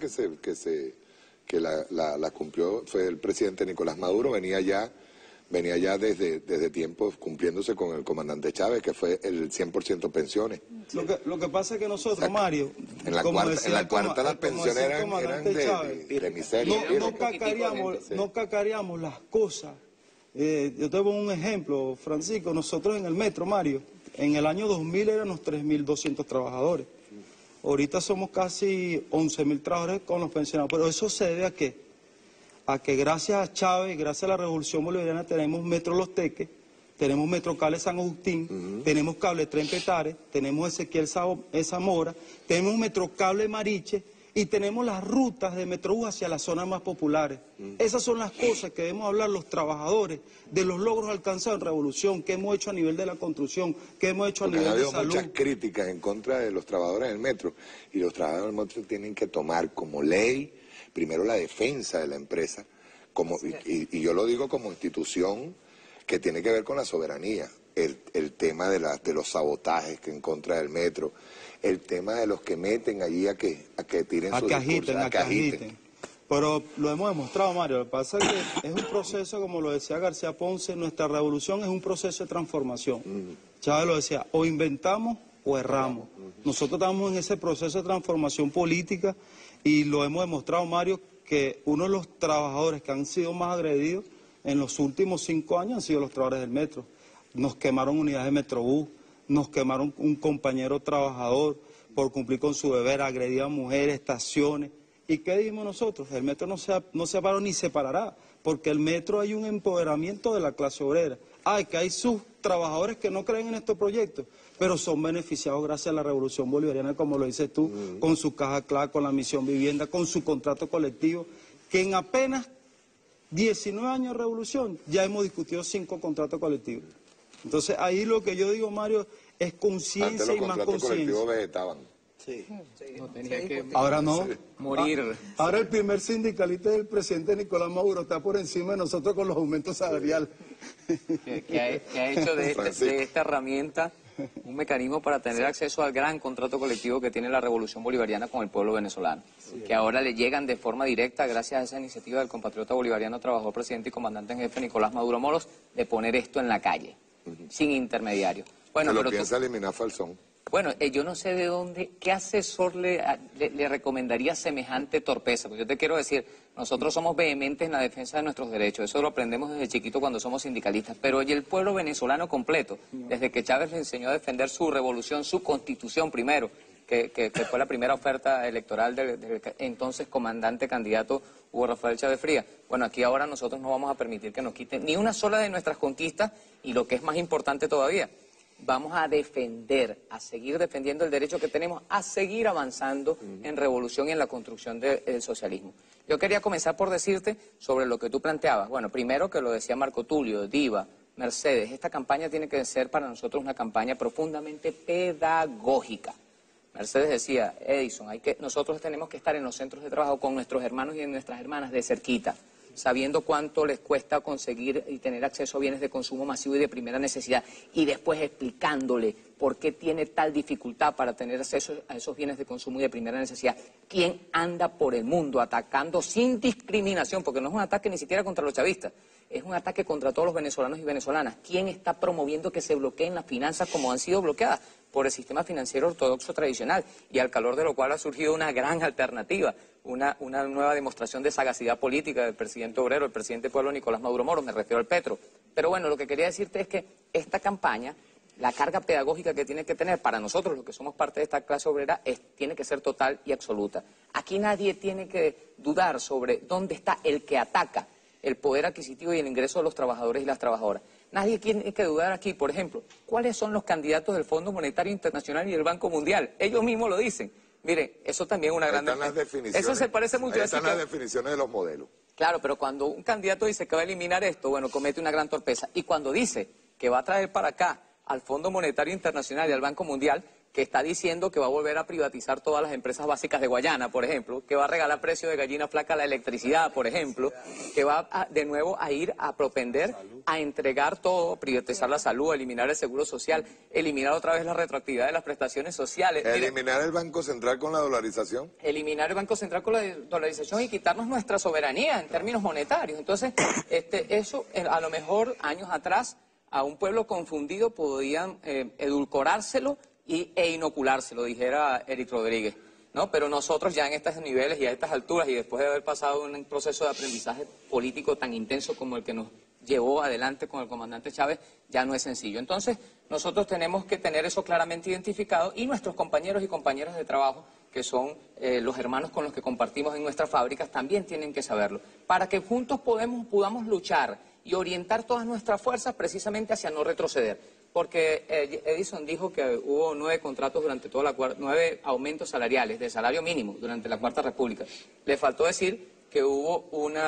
que la cumplió, fue el presidente Nicolás Maduro, venía ya desde tiempos cumpliéndose con el comandante Chávez, que fue el 100% pensiones. Lo que pasa es que nosotros, Mario, en la cuarta las pensiones eran de miseria. No cacareamos las cosas. Yo te pongo un ejemplo, Francisco. Nosotros en el metro, Mario, en el año 2000 éramos 3.200 trabajadores. Ahorita somos casi 11.000 trabajadores con los pensionados. Pero eso se debe ¿a qué? A que gracias a Chávez, gracias a la Revolución Bolivariana, tenemos Metro Los Teques, tenemos Metro Cable San Agustín, tenemos Cable Tren Petare, tenemos Ezequiel Zamora, tenemos Metro Cable Mariche y tenemos las rutas de Metrobús hacia las zonas más populares. Esas son las cosas que debemos hablar los trabajadores, de los logros alcanzados en Revolución, que hemos hecho a nivel de la construcción, que hemos hecho a nivel de salud. Ha habido muchas críticas en contra de los trabajadores del metro, y los trabajadores del metro tienen que tomar como ley, primero la defensa de la empresa, y yo lo digo como institución que tiene que ver con la soberanía, el tema de los sabotajes que en contra del metro, el tema de los que meten allí a que tiren sus discursos, a que agiten. Pero lo hemos demostrado, Mario. Lo que pasa es que es un proceso, como lo decía García Ponce, nuestra revolución es un proceso de transformación. Chávez lo decía, o inventamos o erramos. Nosotros estamos en ese proceso de transformación política y lo hemos demostrado, Mario, que uno de los trabajadores que han sido más agredidos en los últimos 5 años han sido los trabajadores del metro. Nos quemaron unidades de Metrobús, nos quemaron un compañero trabajador por cumplir con su deber, agredir a mujeres, estaciones. ¿Y qué dijimos nosotros? El metro no se paró ni se parará, porque el metro hay un empoderamiento de la clase obrera. Que hay sus trabajadores que no creen en estos proyectos, pero son beneficiados gracias a la Revolución Bolivariana, como lo dices tú, con su caja clave, con la misión vivienda, con su contrato colectivo, que en apenas 19 años de revolución ya hemos discutido 5 contratos colectivos. Entonces ahí lo que yo digo, Mario, es conciencia y más conciencia. Antes los contratos colectivos vegetaban. Sí. No tenía que ahora no. Morir. Ahora el primer sindicalista del presidente Nicolás Maduro está por encima de nosotros con los aumentos salariales. Que ha hecho de esta herramienta un mecanismo para tener acceso al gran contrato colectivo que tiene la Revolución Bolivariana con el pueblo venezolano, que ahora le llegan de forma directa gracias a esa iniciativa del compatriota bolivariano, trabajador, presidente y comandante en jefe Nicolás Maduro Moros, de poner esto en la calle, sin intermediarios. Bueno, lo piensa eliminar Falzón. Bueno, yo no sé de dónde, ¿qué asesor le recomendaría semejante torpeza? Porque yo te quiero decir, nosotros somos vehementes en la defensa de nuestros derechos, eso lo aprendemos desde chiquito cuando somos sindicalistas, pero hoy el pueblo venezolano completo, desde que Chávez le enseñó a defender su revolución, su constitución primero, que fue la primera oferta electoral del entonces comandante candidato Hugo Rafael Chávez Frías. Bueno, aquí ahora nosotros no vamos a permitir que nos quiten ni una sola de nuestras conquistas y lo que es más importante todavía, vamos a defender, a seguir defendiendo el derecho que tenemos a seguir avanzando en revolución y en la construcción del socialismo. Yo quería comenzar por decirte sobre lo que tú planteabas. Bueno, primero que lo decía Marco Tulio, Diva, Mercedes, esta campaña tiene que ser para nosotros una campaña profundamente pedagógica. Mercedes decía, Edison, nosotros tenemos que estar en los centros de trabajo con nuestros hermanos y nuestras hermanas de cerquita. sabiendo cuánto les cuesta conseguir y tener acceso a bienes de consumo masivo y de primera necesidad, y después explicándole por qué tiene tal dificultad para tener acceso a esos bienes de consumo y de primera necesidad. ¿Quién anda por el mundo atacando sin discriminación? Porque no es un ataque ni siquiera contra los chavistas, es un ataque contra todos los venezolanos y venezolanas. ¿Quién está promoviendo que se bloqueen las finanzas como han sido bloqueadas? Por el sistema financiero ortodoxo tradicional, y al calor de lo cual ha surgido una gran alternativa, una nueva demostración de sagacidad política del presidente obrero, el presidente pueblo Nicolás Maduro Moro, me refiero al Petro. Pero bueno, lo que quería decirte es que esta campaña, la carga pedagógica que tiene que tener para nosotros, los que somos parte de esta clase obrera, tiene que ser total y absoluta. Aquí nadie tiene que dudar sobre dónde está el que ataca el poder adquisitivo y el ingreso de los trabajadores y las trabajadoras. Nadie tiene que dudar aquí, por ejemplo, cuáles son los candidatos del Fondo Monetario Internacional y del Banco Mundial. Ellos mismos lo dicen. Miren, eso también es una gran... Están las definiciones. Eso se parece mucho a... Están las definiciones de los modelos. Claro, pero cuando un candidato dice que va a eliminar esto, bueno, comete una gran torpeza. Y cuando dice que va a traer para acá al Fondo Monetario Internacional y al Banco Mundial, que está diciendo que va a volver a privatizar todas las empresas básicas de Guayana, por ejemplo, que va a regalar precio de gallina flaca a la electricidad, por ejemplo, que va de nuevo a ir a propender a entregar todo, privatizar la salud, eliminar el seguro social, eliminar otra vez la retroactividad de las prestaciones sociales. Eliminar el Banco Central con la dolarización. Eliminar el Banco Central con la dolarización y quitarnos nuestra soberanía en términos monetarios. Entonces, eso a lo mejor años atrás a un pueblo confundido podían edulcorárselo e inoculárselo, dijera Eric Rodríguez, ¿no? Pero nosotros ya en estos niveles y a estas alturas, y después de haber pasado un proceso de aprendizaje político tan intenso como el que nos llevó adelante con el comandante Chávez, ya no es sencillo. Entonces, nosotros tenemos que tener eso claramente identificado, y nuestros compañeros y compañeras de trabajo, que son los hermanos con los que compartimos en nuestras fábricas, también tienen que saberlo, para que juntos podamos luchar y orientar todas nuestras fuerzas precisamente hacia no retroceder. Porque Edison dijo que hubo 9 contratos durante toda 9 aumentos salariales de salario mínimo durante la Cuarta República. Le faltó decir que hubo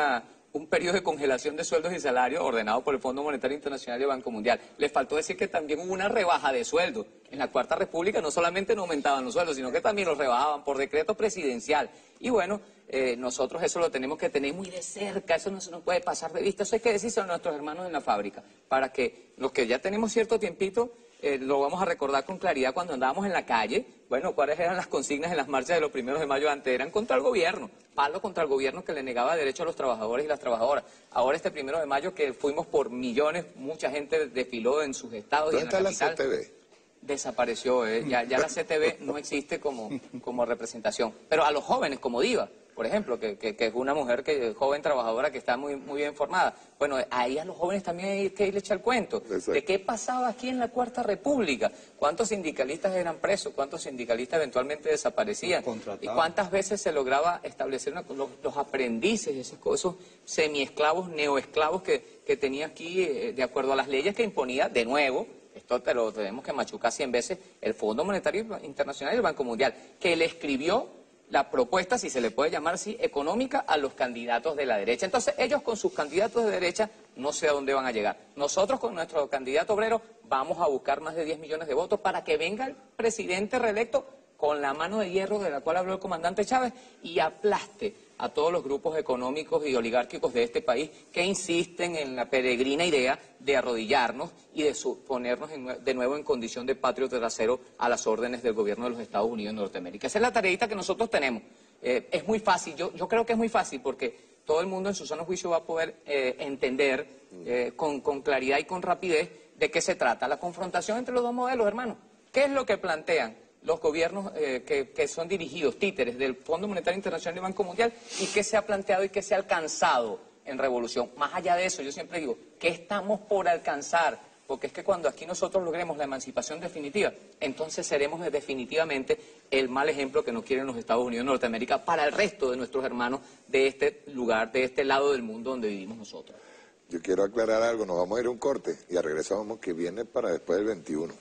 un periodo de congelación de sueldos y salarios ordenado por el Fondo Monetario Internacional y el Banco Mundial. Le faltó decir que también hubo una rebaja de sueldos. En la Cuarta República no solamente no aumentaban los sueldos, sino que también los rebajaban por decreto presidencial. Y bueno, nosotros eso lo tenemos que tener muy de cerca, eso no se nos puede pasar de vista, eso hay que decírselo a nuestros hermanos en la fábrica, para que los que ya tenemos cierto tiempito, lo vamos a recordar con claridad cuando andábamos en la calle. Bueno, ¿cuáles eran las consignas en las marchas de los 1 de mayo antes? Eran contra el gobierno, palo contra el gobierno que le negaba derecho a los trabajadores y las trabajadoras. Ahora este 1 de mayo que fuimos por millones, mucha gente desfiló en sus estados y en la capital. ¿Dónde está la CTV? Desapareció, ya la CTV no existe como representación. Pero a los jóvenes, como Diva, por ejemplo, que es una mujer joven trabajadora que está muy bien formada. Bueno, ahí a los jóvenes también hay que irle echar el cuento. Exacto. ¿De qué pasaba aquí en la Cuarta República? ¿Cuántos sindicalistas eran presos? ¿Cuántos sindicalistas eventualmente desaparecían? ¿Y cuántas veces se lograba establecer los aprendices, esos semiesclavos, neoesclavos que tenía aquí, de acuerdo a las leyes que imponía, de nuevo, esto te lo tenemos que machucar 100 veces, el Fondo Monetario Internacional y el Banco Mundial, que le escribió la propuesta, si se le puede llamar así, económica a los candidatos de la derecha. Entonces, ellos con sus candidatos de derecha no sé a dónde van a llegar. Nosotros con nuestro candidato obrero vamos a buscar más de 10 millones de votos para que venga el presidente reelecto con la mano de hierro de la cual habló el comandante Chávez y aplaste a todos los grupos económicos y oligárquicos de este país que insisten en la peregrina idea de arrodillarnos y de ponernos de nuevo en condición de patrio trasero a las órdenes del gobierno de los Estados Unidos de Norteamérica. Esa es la tareita que nosotros tenemos. Es muy fácil, yo creo que es muy fácil porque todo el mundo en su sano juicio va a poder entender con claridad y con rapidez de qué se trata. La confrontación entre los dos modelos, hermanos. ¿Qué es lo que plantean los gobiernos que son dirigidos, títeres del Fondo Monetario Internacional y Banco Mundial, y qué se ha planteado y qué se ha alcanzado en revolución? Más allá de eso, yo siempre digo, ¿qué estamos por alcanzar? Porque es que cuando aquí nosotros logremos la emancipación definitiva, entonces seremos definitivamente el mal ejemplo que nos quieren los Estados Unidos de Norteamérica para el resto de nuestros hermanos de este lugar, de este lado del mundo donde vivimos nosotros. Yo quiero aclarar algo, nos vamos a ir a un corte y a regreso vamos que viene para después del 21.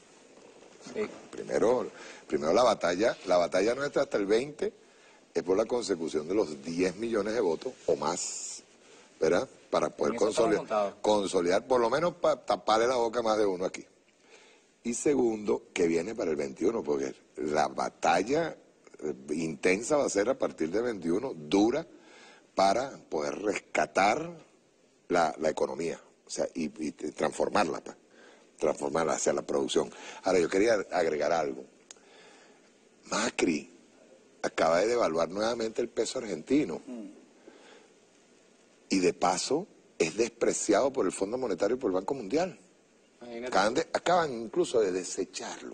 Sí. Primero la batalla nuestra hasta el 20 es por la consecución de los 10 millones de votos o más, ¿verdad? Para poder consolidar, por lo menos para taparle la boca a más de uno aquí. Y segundo, que viene para el 21, porque la batalla intensa va a ser a partir del 21, dura, para poder rescatar la economía, o sea, y transformarla, pues, transformarla hacia la producción. Ahora, yo quería agregar algo. Macri acaba de devaluar nuevamente el peso argentino. Y de paso es despreciado por el Fondo Monetario y por el Banco Mundial. Acaban incluso de desecharlo.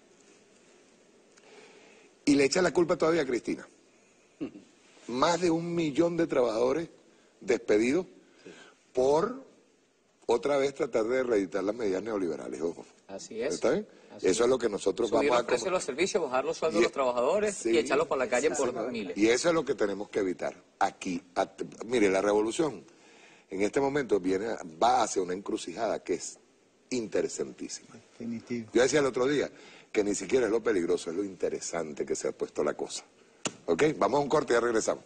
Y le echa la culpa todavía a Cristina. Más de 1 millón de trabajadores despedidos por otra vez tratar de reeditar las medidas neoliberales. Ojo. Así es. ¿Está bien? Eso es lo que nosotros subir vamos a... Subir los precios de los servicios, bajar los sueldos de los trabajadores, sí, y echarlos por la calle por miles. Y eso es lo que tenemos que evitar. Aquí, mire, la revolución en este momento va hacia una encrucijada que es interesantísima. Definitivo. Yo decía el otro día que ni siquiera es lo peligroso, es lo interesante que se ha puesto la cosa. ¿Ok? Vamos a un corte y ya regresamos.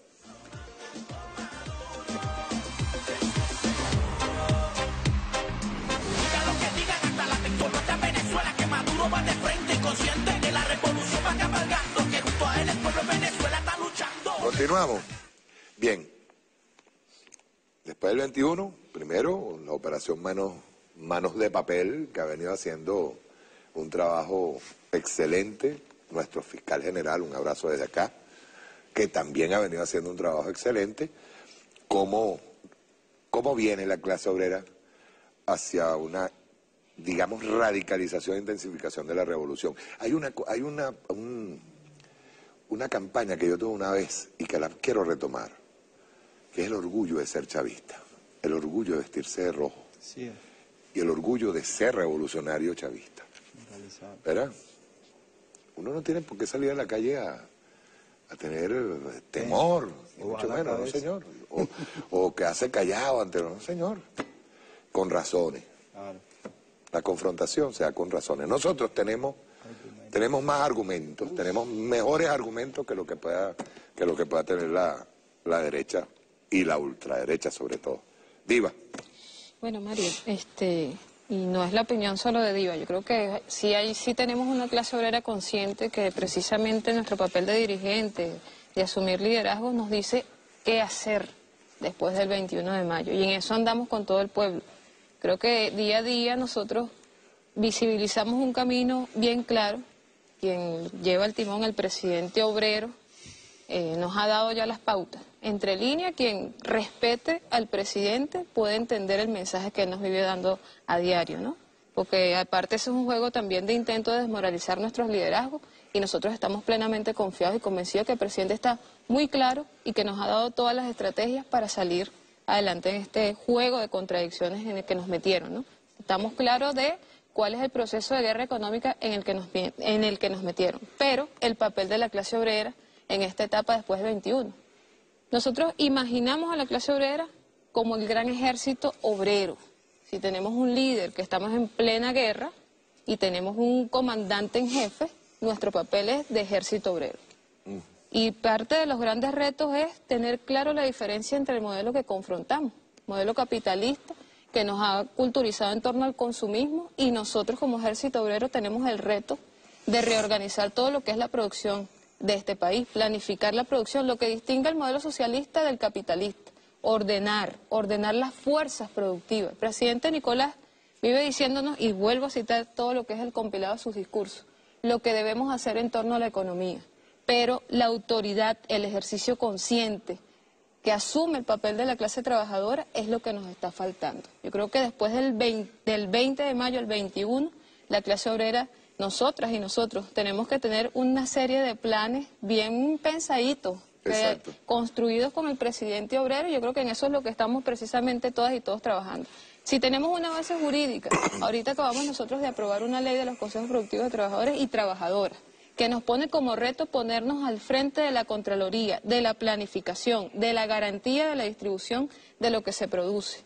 Continuamos. Bien. Después del 21, primero, la operación Manos de Papel, que ha venido haciendo un trabajo excelente. Nuestro fiscal general, un abrazo desde acá, que también ha venido haciendo un trabajo excelente. ¿Cómo viene la clase obrera hacia una, digamos, radicalización e intensificación de la revolución? Hay una campaña que yo tuve una vez y que la quiero retomar, que es el orgullo de ser chavista, el orgullo de vestirse de rojo, sí, y el orgullo de ser revolucionario chavista. ¿Verdad? Uno no tiene por qué salir a la calle a tener temor, ni mucho menos, no señor, o quedarse callado ante no señor, con razones. Claro. La confrontación se da con razones. Nosotros tenemos más argumentos, tenemos mejores argumentos que lo que pueda tener la derecha y la ultraderecha sobre todo. Diva. Bueno, Mario, y no es la opinión solo de Diva, yo creo que sí tenemos una clase obrera consciente que precisamente nuestro papel de dirigente, de asumir liderazgo, nos dice qué hacer después del 21 de mayo, y en eso andamos con todo el pueblo. Creo que día a día nosotros visibilizamos un camino bien claro. Quien lleva el timón, el presidente obrero, nos ha dado ya las pautas. Entre líneas, quien respete al presidente puede entender el mensaje que él nos vive dando a diario, ¿no? Porque aparte eso es un juego también de intento de desmoralizar nuestros liderazgos, y nosotros estamos plenamente confiados y convencidos que el presidente está muy claro y que nos ha dado todas las estrategias para salir adelante en este juego de contradicciones en el que nos metieron, ¿no? Estamos claros de cuál es el proceso de guerra económica en el que nos metieron, pero el papel de la clase obrera en esta etapa después del 21. Nosotros imaginamos a la clase obrera como el gran ejército obrero. Si tenemos un líder que estamos en plena guerra y tenemos un comandante en jefe, nuestro papel es de ejército obrero. Y parte de los grandes retos es tener claro la diferencia entre el modelo que confrontamos, modelo capitalista, que nos ha culturizado en torno al consumismo, y nosotros como ejército obrero tenemos el reto de reorganizar todo lo que es la producción de este país, planificar la producción, lo que distingue el modelo socialista del capitalista, ordenar las fuerzas productivas. El presidente Nicolás vive diciéndonos, y vuelvo a citar todo lo que es el compilado de sus discursos, lo que debemos hacer en torno a la economía, pero la autoridad, el ejercicio consciente que asume el papel de la clase trabajadora es lo que nos está faltando. Yo creo que después del 20 de mayo al 21, la clase obrera, nosotras y nosotros, tenemos que tener una serie de planes bien pensaditos, construidos con el presidente obrero. Yo creo que en eso es lo que estamos precisamente todas y todos trabajando. Si tenemos una base jurídica, ahorita acabamos nosotros de aprobar una ley de los consejos productivos de trabajadores y trabajadoras, que nos pone como reto ponernos al frente de la Contraloría, de la planificación, de la garantía de la distribución de lo que se produce.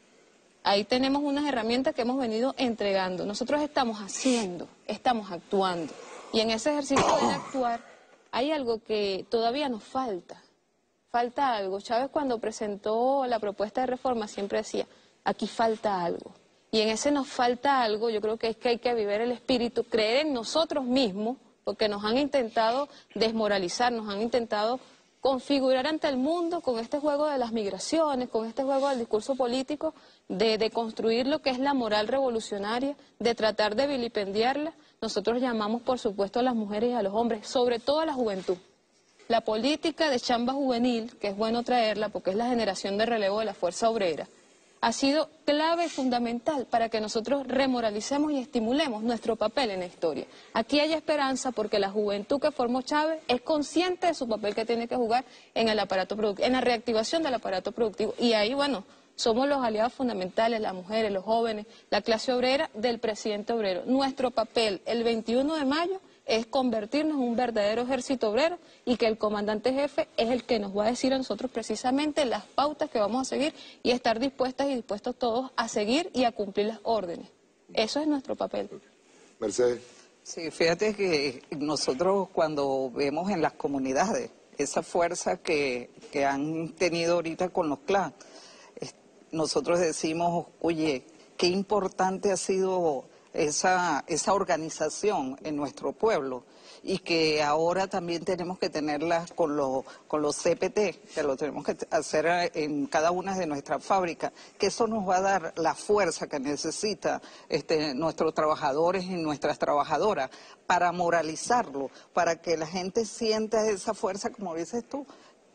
Ahí tenemos unas herramientas que hemos venido entregando. Nosotros estamos haciendo, estamos actuando. Y en ese ejercicio de actuar hay algo que todavía nos falta. Falta algo. Chávez, cuando presentó la propuesta de reforma, siempre decía, aquí falta algo. Y en ese nos falta algo, yo creo que es que hay que vivir el espíritu, creer en nosotros mismos, porque nos han intentado desmoralizar, nos han intentado configurar ante el mundo con este juego de las migraciones, con este juego del discurso político, de construir lo que es la moral revolucionaria, de tratar de vilipendiarla. Nosotros llamamos, por supuesto, a las mujeres y a los hombres, sobre todo a la juventud. La política de chamba juvenil, que es bueno traerla porque es la generación de relevo de la fuerza obrera, ha sido clave y fundamental para que nosotros remoralicemos y estimulemos nuestro papel en la historia. Aquí hay esperanza porque la juventud que formó Chávez es consciente de su papel que tiene que jugar en el aparato productivo, en la reactivación del aparato productivo. Y ahí, bueno, somos los aliados fundamentales, las mujeres, los jóvenes, la clase obrera del presidente obrero. Nuestro papel el 21 de mayo es convertirnos en un verdadero ejército obrero y que el comandante jefe es el que nos va a decir a nosotros precisamente las pautas que vamos a seguir y estar dispuestas y dispuestos todos a seguir y a cumplir las órdenes. Eso es nuestro papel. Mercedes. Sí, fíjate que nosotros cuando vemos en las comunidades esa fuerza que han tenido ahorita con los CLAN, nosotros decimos, oye, qué importante ha sido esa organización en nuestro pueblo y que ahora también tenemos que tenerla con los CPT, que lo tenemos que hacer en cada una de nuestras fábricas, que eso nos va a dar la fuerza que necesita nuestros trabajadores y nuestras trabajadoras para moralizarlo, para que la gente sienta esa fuerza, como dices tú,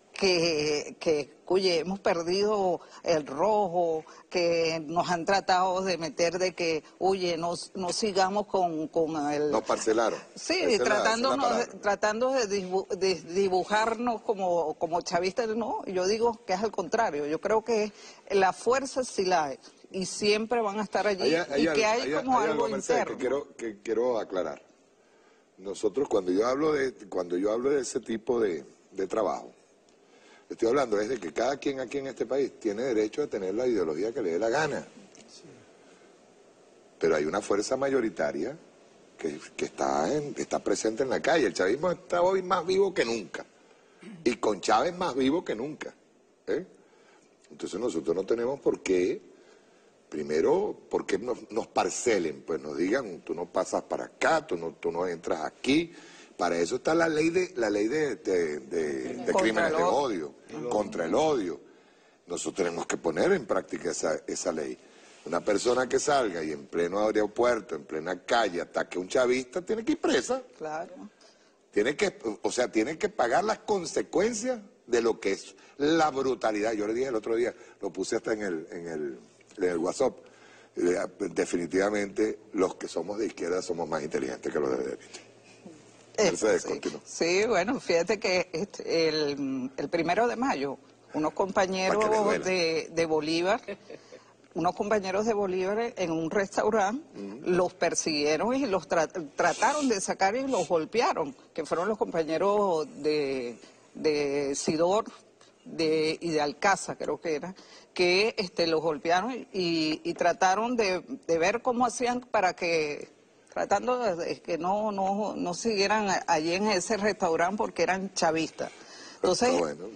oye, hemos perdido el rojo, que nos han tratado de meter de que, oye, no sigamos con el... Nos parcelaron. Sí, tratando de dibujarnos como chavistas, no, yo digo que es al contrario, yo creo que la fuerza sí la hay, y siempre van a estar allí, hay algo interno. Que quiero aclarar. Nosotros, cuando yo hablo de ese tipo de trabajo, estoy hablando es de que cada quien aquí en este país tiene derecho a tener la ideología que le dé la gana. Pero hay una fuerza mayoritaria que está presente en la calle. El chavismo está hoy más vivo que nunca. Y con Chávez más vivo que nunca. Entonces nosotros no tenemos por qué, primero, por qué nos parcelen. Pues nos digan, tú no pasas para acá, tú no entras aquí. Para eso está la ley de crímenes de odio, contra el odio. Nosotros tenemos que poner en práctica esa ley. Una persona que salga y en pleno aeropuerto, en plena calle, ataque a un chavista, tiene que ir presa. Claro. Tiene que pagar las consecuencias de lo que es la brutalidad. Yo le dije el otro día, lo puse hasta en el WhatsApp. Definitivamente los que somos de izquierda somos más inteligentes que los de derecha. Sí, bueno, fíjate que el 1 de mayo, unos compañeros de Bolívar, en un restaurante, los persiguieron y los trataron de sacar y los golpearon, que fueron los compañeros de Sidor y de Alcázar, creo que era, que los golpearon y trataron de ver cómo hacían para que... tratando de que no siguieran allí en ese restaurante porque eran chavistas. Entonces,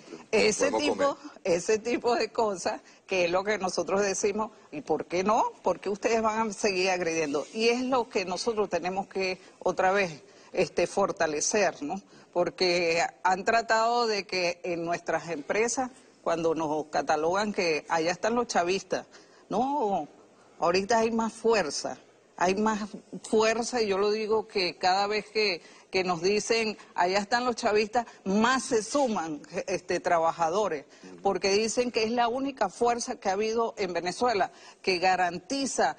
ese tipo de cosas, que es lo que nosotros decimos, ¿y por qué no? Porque ustedes van a seguir agrediendo. Y es lo que nosotros tenemos que, otra vez, fortalecer, ¿no? Porque han tratado de que en nuestras empresas, cuando nos catalogan que allá están los chavistas, no, ahorita hay más fuerza. Hay más fuerza y yo lo digo que cada vez que nos dicen allá están los chavistas, más se suman trabajadores, porque dicen que es la única fuerza que ha habido en Venezuela, que garantiza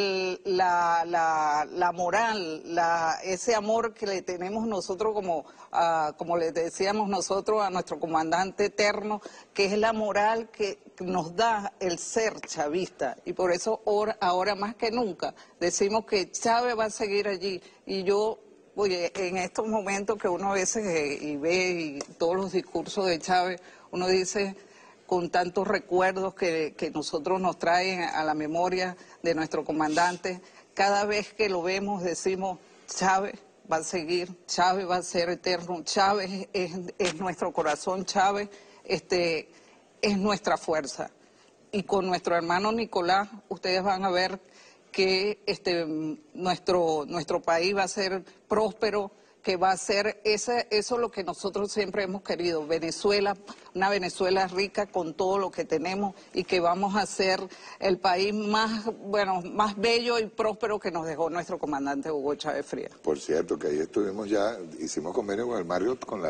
la moral, ese amor que le tenemos nosotros como le decíamos nosotros a nuestro comandante eterno, que es la moral que nos da el ser chavista. Y por eso ahora más que nunca decimos que Chávez va a seguir allí. Y yo, oye, en estos momentos que uno a veces ve todos los discursos de Chávez, uno dice con tantos recuerdos que nosotros nos traen a la memoria de nuestro comandante, cada vez que lo vemos decimos, Chávez va a seguir, Chávez va a ser eterno, Chávez es nuestro corazón, Chávez es nuestra fuerza. Y con nuestro hermano Nicolás, ustedes van a ver que nuestro país va a ser próspero, que va a ser eso es lo que nosotros siempre hemos querido, Venezuela, una Venezuela rica con todo lo que tenemos y que vamos a ser el país más bello y próspero que nos dejó nuestro comandante Hugo Chávez Frías. Por cierto, que ahí estuvimos ya, hicimos convenio con el Marriott, con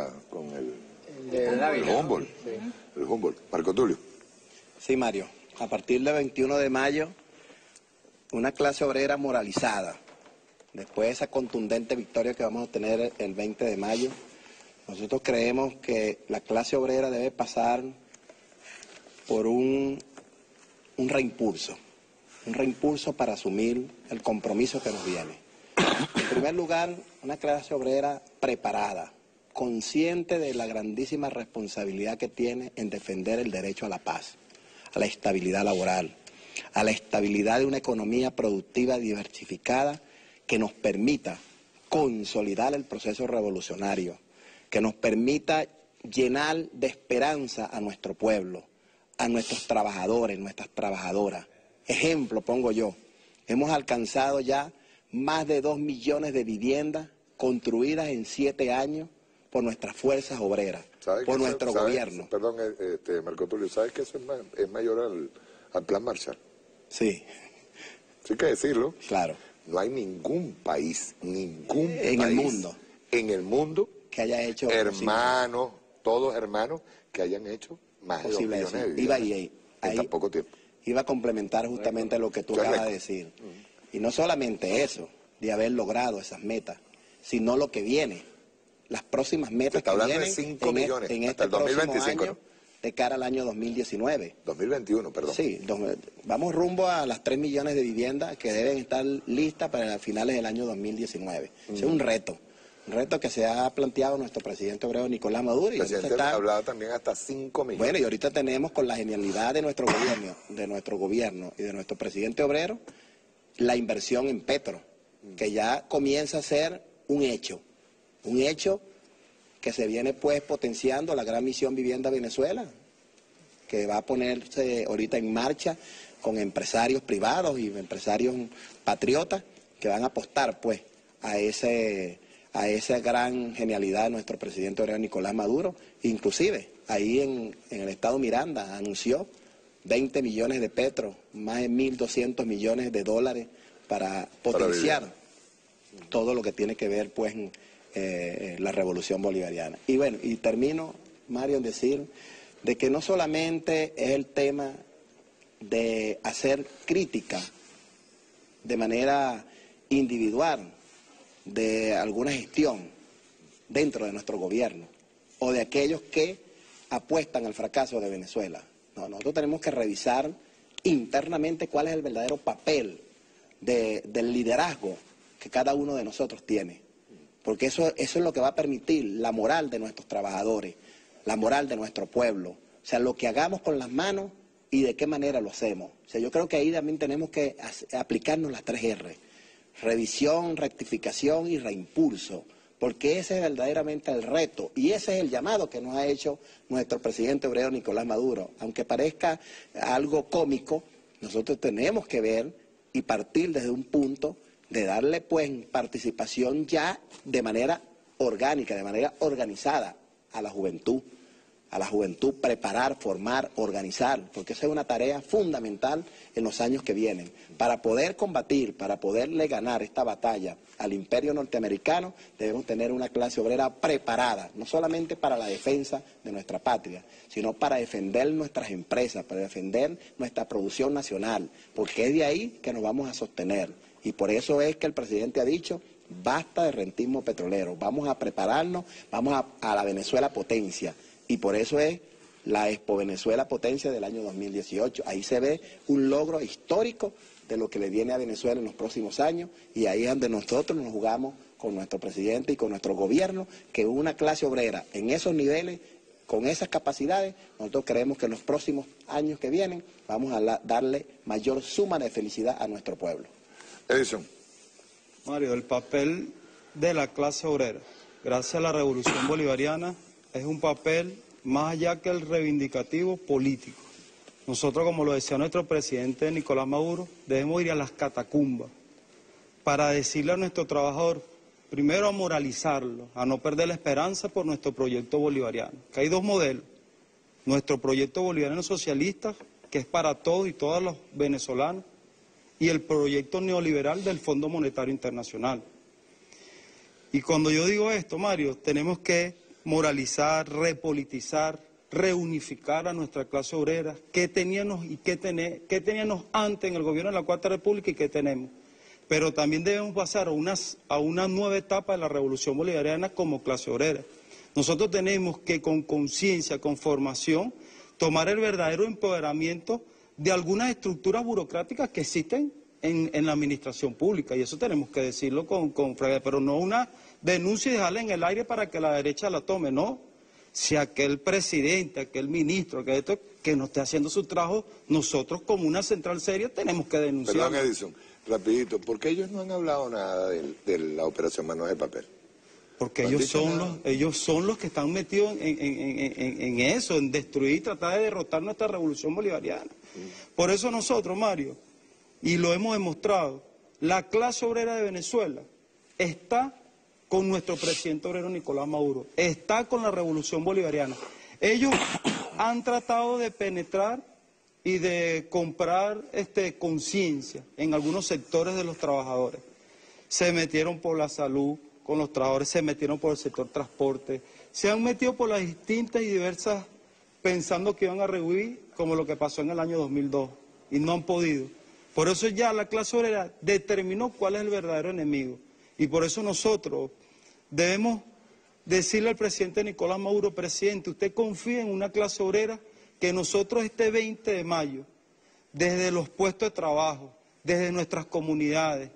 el Humboldt. Sí. El Humboldt. Marco Tulio. Sí, Mario. A partir del 21 de mayo, una clase obrera moralizada. Después de esa contundente victoria que vamos a tener el 20 de mayo, nosotros creemos que la clase obrera debe pasar por un reimpulso para asumir el compromiso que nos viene. En primer lugar, una clase obrera preparada, consciente de la grandísima responsabilidad que tiene en defender el derecho a la paz, a la estabilidad laboral, a la estabilidad de una economía productiva diversificada que nos permita consolidar el proceso revolucionario, que nos permita llenar de esperanza a nuestro pueblo, a nuestros trabajadores, nuestras trabajadoras. Ejemplo, pongo yo, hemos alcanzado ya más de 2 millones de viviendas construidas en 7 años por nuestras fuerzas obreras, por nuestro gobierno. Perdón, Marco Tulio, ¿sabes que eso es mayor al Plan Marshall? Sí. Sí hay que decirlo. Claro. No hay ningún país, en el mundo que haya hecho hermanos, todos hermanos, que hayan hecho más de 2 millones de viviendas en tan poco tiempo. Iba a complementar justamente lo que tú acabas de decir. Y no solamente eso, de haber logrado esas metas, sino lo que viene, las próximas metas que vienen de 5 millones en hasta este el 2025, próximo año, de cara al año 2019. 2021, perdón. Sí, vamos rumbo a las 3 millones de viviendas que deben estar listas para finales del año 2019. Ese es un reto que se ha planteado nuestro presidente obrero Nicolás Maduro. El presidente ha hablado también hasta 5 millones. Bueno, y ahorita tenemos con la genialidad de nuestro gobierno y de nuestro presidente obrero, la inversión en Petro, que ya comienza a ser un hecho que se viene pues potenciando la gran misión Vivienda Venezuela, que va a ponerse ahorita en marcha con empresarios privados y empresarios patriotas que van a apostar pues a esa gran genialidad de nuestro presidente obrero Nicolás Maduro. Inclusive ahí en el estado Miranda anunció 20 millones de petros, más de 1.200 millones de dólares para potenciar todo lo que tiene que ver pues la revolución bolivariana. Y bueno, y termino, Mario, en decir de que no solamente es el tema de hacer crítica de manera individual de alguna gestión dentro de nuestro gobierno o de aquellos que apuestan al fracaso de Venezuela. No, nosotros tenemos que revisar internamente cuál es el verdadero papel del liderazgo que cada uno de nosotros tiene. Porque eso es lo que va a permitir la moral de nuestros trabajadores, la moral de nuestro pueblo. O sea, lo que hagamos con las manos y de qué manera lo hacemos. O sea, yo creo que ahí también tenemos que aplicarnos las 3 R. Revisión, rectificación y reimpulso. Porque ese es verdaderamente el reto y ese es el llamado que nos ha hecho nuestro presidente obrero Nicolás Maduro. Aunque parezca algo cómico, nosotros tenemos que ver y partir desde un punto de darle pues participación ya de manera orgánica, de manera organizada a la juventud, preparar, formar, organizar, porque esa es una tarea fundamental en los años que vienen. Para poder combatir, para poderle ganar esta batalla al imperio norteamericano, debemos tener una clase obrera preparada, no solamente para la defensa de nuestra patria, sino para defender nuestras empresas, para defender nuestra producción nacional, porque es de ahí que nos vamos a sostener. Y por eso es que el presidente ha dicho, basta de rentismo petrolero, vamos a prepararnos, vamos a la Venezuela potencia. Y por eso es la Expo Venezuela Potencia del año 2018. Ahí se ve un logro histórico de lo que le viene a Venezuela en los próximos años y ahí es donde nosotros nos jugamos con nuestro presidente y con nuestro gobierno, que una clase obrera en esos niveles, con esas capacidades, nosotros creemos que en los próximos años que vienen vamos a darle mayor suma de felicidad a nuestro pueblo. Edison. Mario, el papel de la clase obrera, gracias a la revolución bolivariana, es un papel más allá que el reivindicativo político. Nosotros, como lo decía nuestro presidente Nicolás Maduro, debemos ir a las catacumbas para decirle a nuestro trabajador, primero a moralizarlo, a no perder la esperanza por nuestro proyecto bolivariano. Que hay dos modelos. Nuestro proyecto bolivariano socialista, que es para todos y todas los venezolanos, y el proyecto neoliberal del Fondo Monetario Internacional. Y cuando yo digo esto, Mario, tenemos que moralizar, repolitizar, reunificar a nuestra clase obrera, qué teníamos y qué teníamos antes en el gobierno de la Cuarta República y qué tenemos. Pero también debemos pasar a una nueva etapa de la revolución bolivariana como clase obrera. Nosotros tenemos que con conciencia, con formación, tomar el verdadero empoderamiento de algunas estructuras burocráticas que existen en la administración pública, y eso tenemos que decirlo con franqueza, pero no una denuncia y dejarla en el aire para que la derecha la tome, no. Si aquel presidente, aquel ministro, que no esté haciendo su trabajo, nosotros como una central seria tenemos que denunciar. Perdón, Edison, rapidito, ¿por qué ellos no han hablado nada de la operación Manos de Papel? Porque ellos son los que están metidos en eso, en destruir y tratar de derrotar nuestra revolución bolivariana. Por eso nosotros, Mario, y lo hemos demostrado, la clase obrera de Venezuela está con nuestro presidente obrero Nicolás Maduro, está con la revolución bolivariana. Ellos han tratado de penetrar y de comprar conciencia en algunos sectores de los trabajadores. Se metieron por la salud con los trabajadores, se metieron por el sector transporte, se han metido por las distintas y diversas, pensando que iban a rehuir, como lo que pasó en el año 2002, y no han podido. Por eso ya la clase obrera determinó cuál es el verdadero enemigo, y por eso nosotros debemos decirle al presidente Nicolás Maduro: presidente, usted confía en una clase obrera que nosotros este 20 de mayo, desde los puestos de trabajo, desde nuestras comunidades,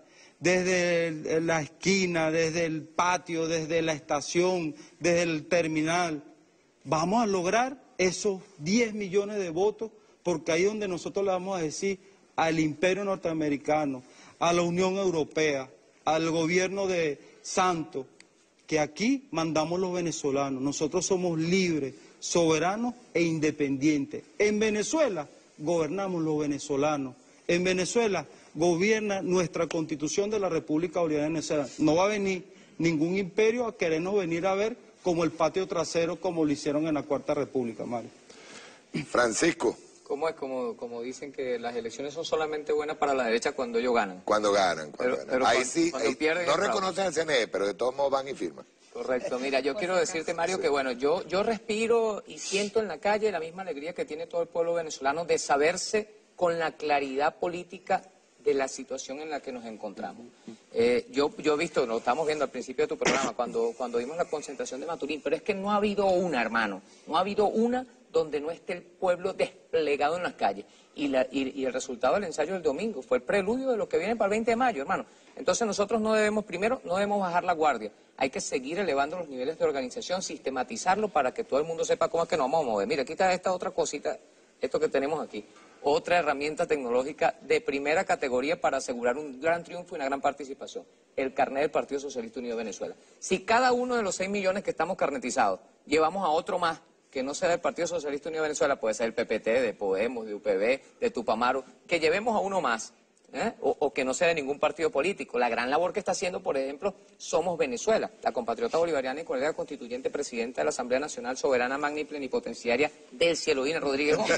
desde la esquina, desde el patio, desde la estación, desde el terminal, vamos a lograr esos 10 millones de votos, porque ahí es donde nosotros le vamos a decir al imperio norteamericano, a la Unión Europea, al gobierno de Santos, que aquí mandamos los venezolanos, nosotros somos libres, soberanos e independientes. En Venezuela gobernamos los venezolanos, en Venezuela gobierna nuestra Constitución de la República Bolivariana de Venezuela. No va a venir ningún imperio a querernos venir a ver como el patio trasero, como lo hicieron en la Cuarta República, Mario. Francisco. ¿Cómo es? Como dicen que las elecciones son solamente buenas para la derecha cuando ellos ganan. Cuando ganan. Pero ahí cuando, sí, cuando pierden, no reconocen el CNE, pero de todos modos van y firman. Correcto. Mira, yo quiero decirte, Mario, que bueno, yo respiro y siento en la calle la misma alegría que tiene todo el pueblo venezolano de saberse con la claridad política de la situación en la que nos encontramos. Yo he visto, lo estamos viendo al principio de tu programa, cuando vimos la concentración de Maturín, pero es que no ha habido una, hermano, no ha habido una donde no esté el pueblo desplegado en las calles. Y el resultado del ensayo del domingo fue el preludio de lo que viene para el 20 de mayo, hermano. Entonces nosotros no debemos bajar la guardia. Hay que seguir elevando los niveles de organización, sistematizarlo para que todo el mundo sepa cómo es que nos vamos a mover. Mira, aquí está esta otra cosita, esto que tenemos aquí. Otra herramienta tecnológica de primera categoría para asegurar un gran triunfo y una gran participación. El carnet del Partido Socialista Unido de Venezuela. Si cada uno de los 6 millones que estamos carnetizados llevamos a otro más, que no sea del Partido Socialista Unido de Venezuela, puede ser el PPT, de Podemos, de UPB, de Tupamaro, que llevemos a uno más, o que no sea de ningún partido político. La gran labor que está haciendo, por ejemplo, Somos Venezuela, la compatriota bolivariana y colega constituyente presidenta de la Asamblea Nacional Soberana, Magna y Plenipotenciaria del Cielo, Dina Rodríguez Gómez,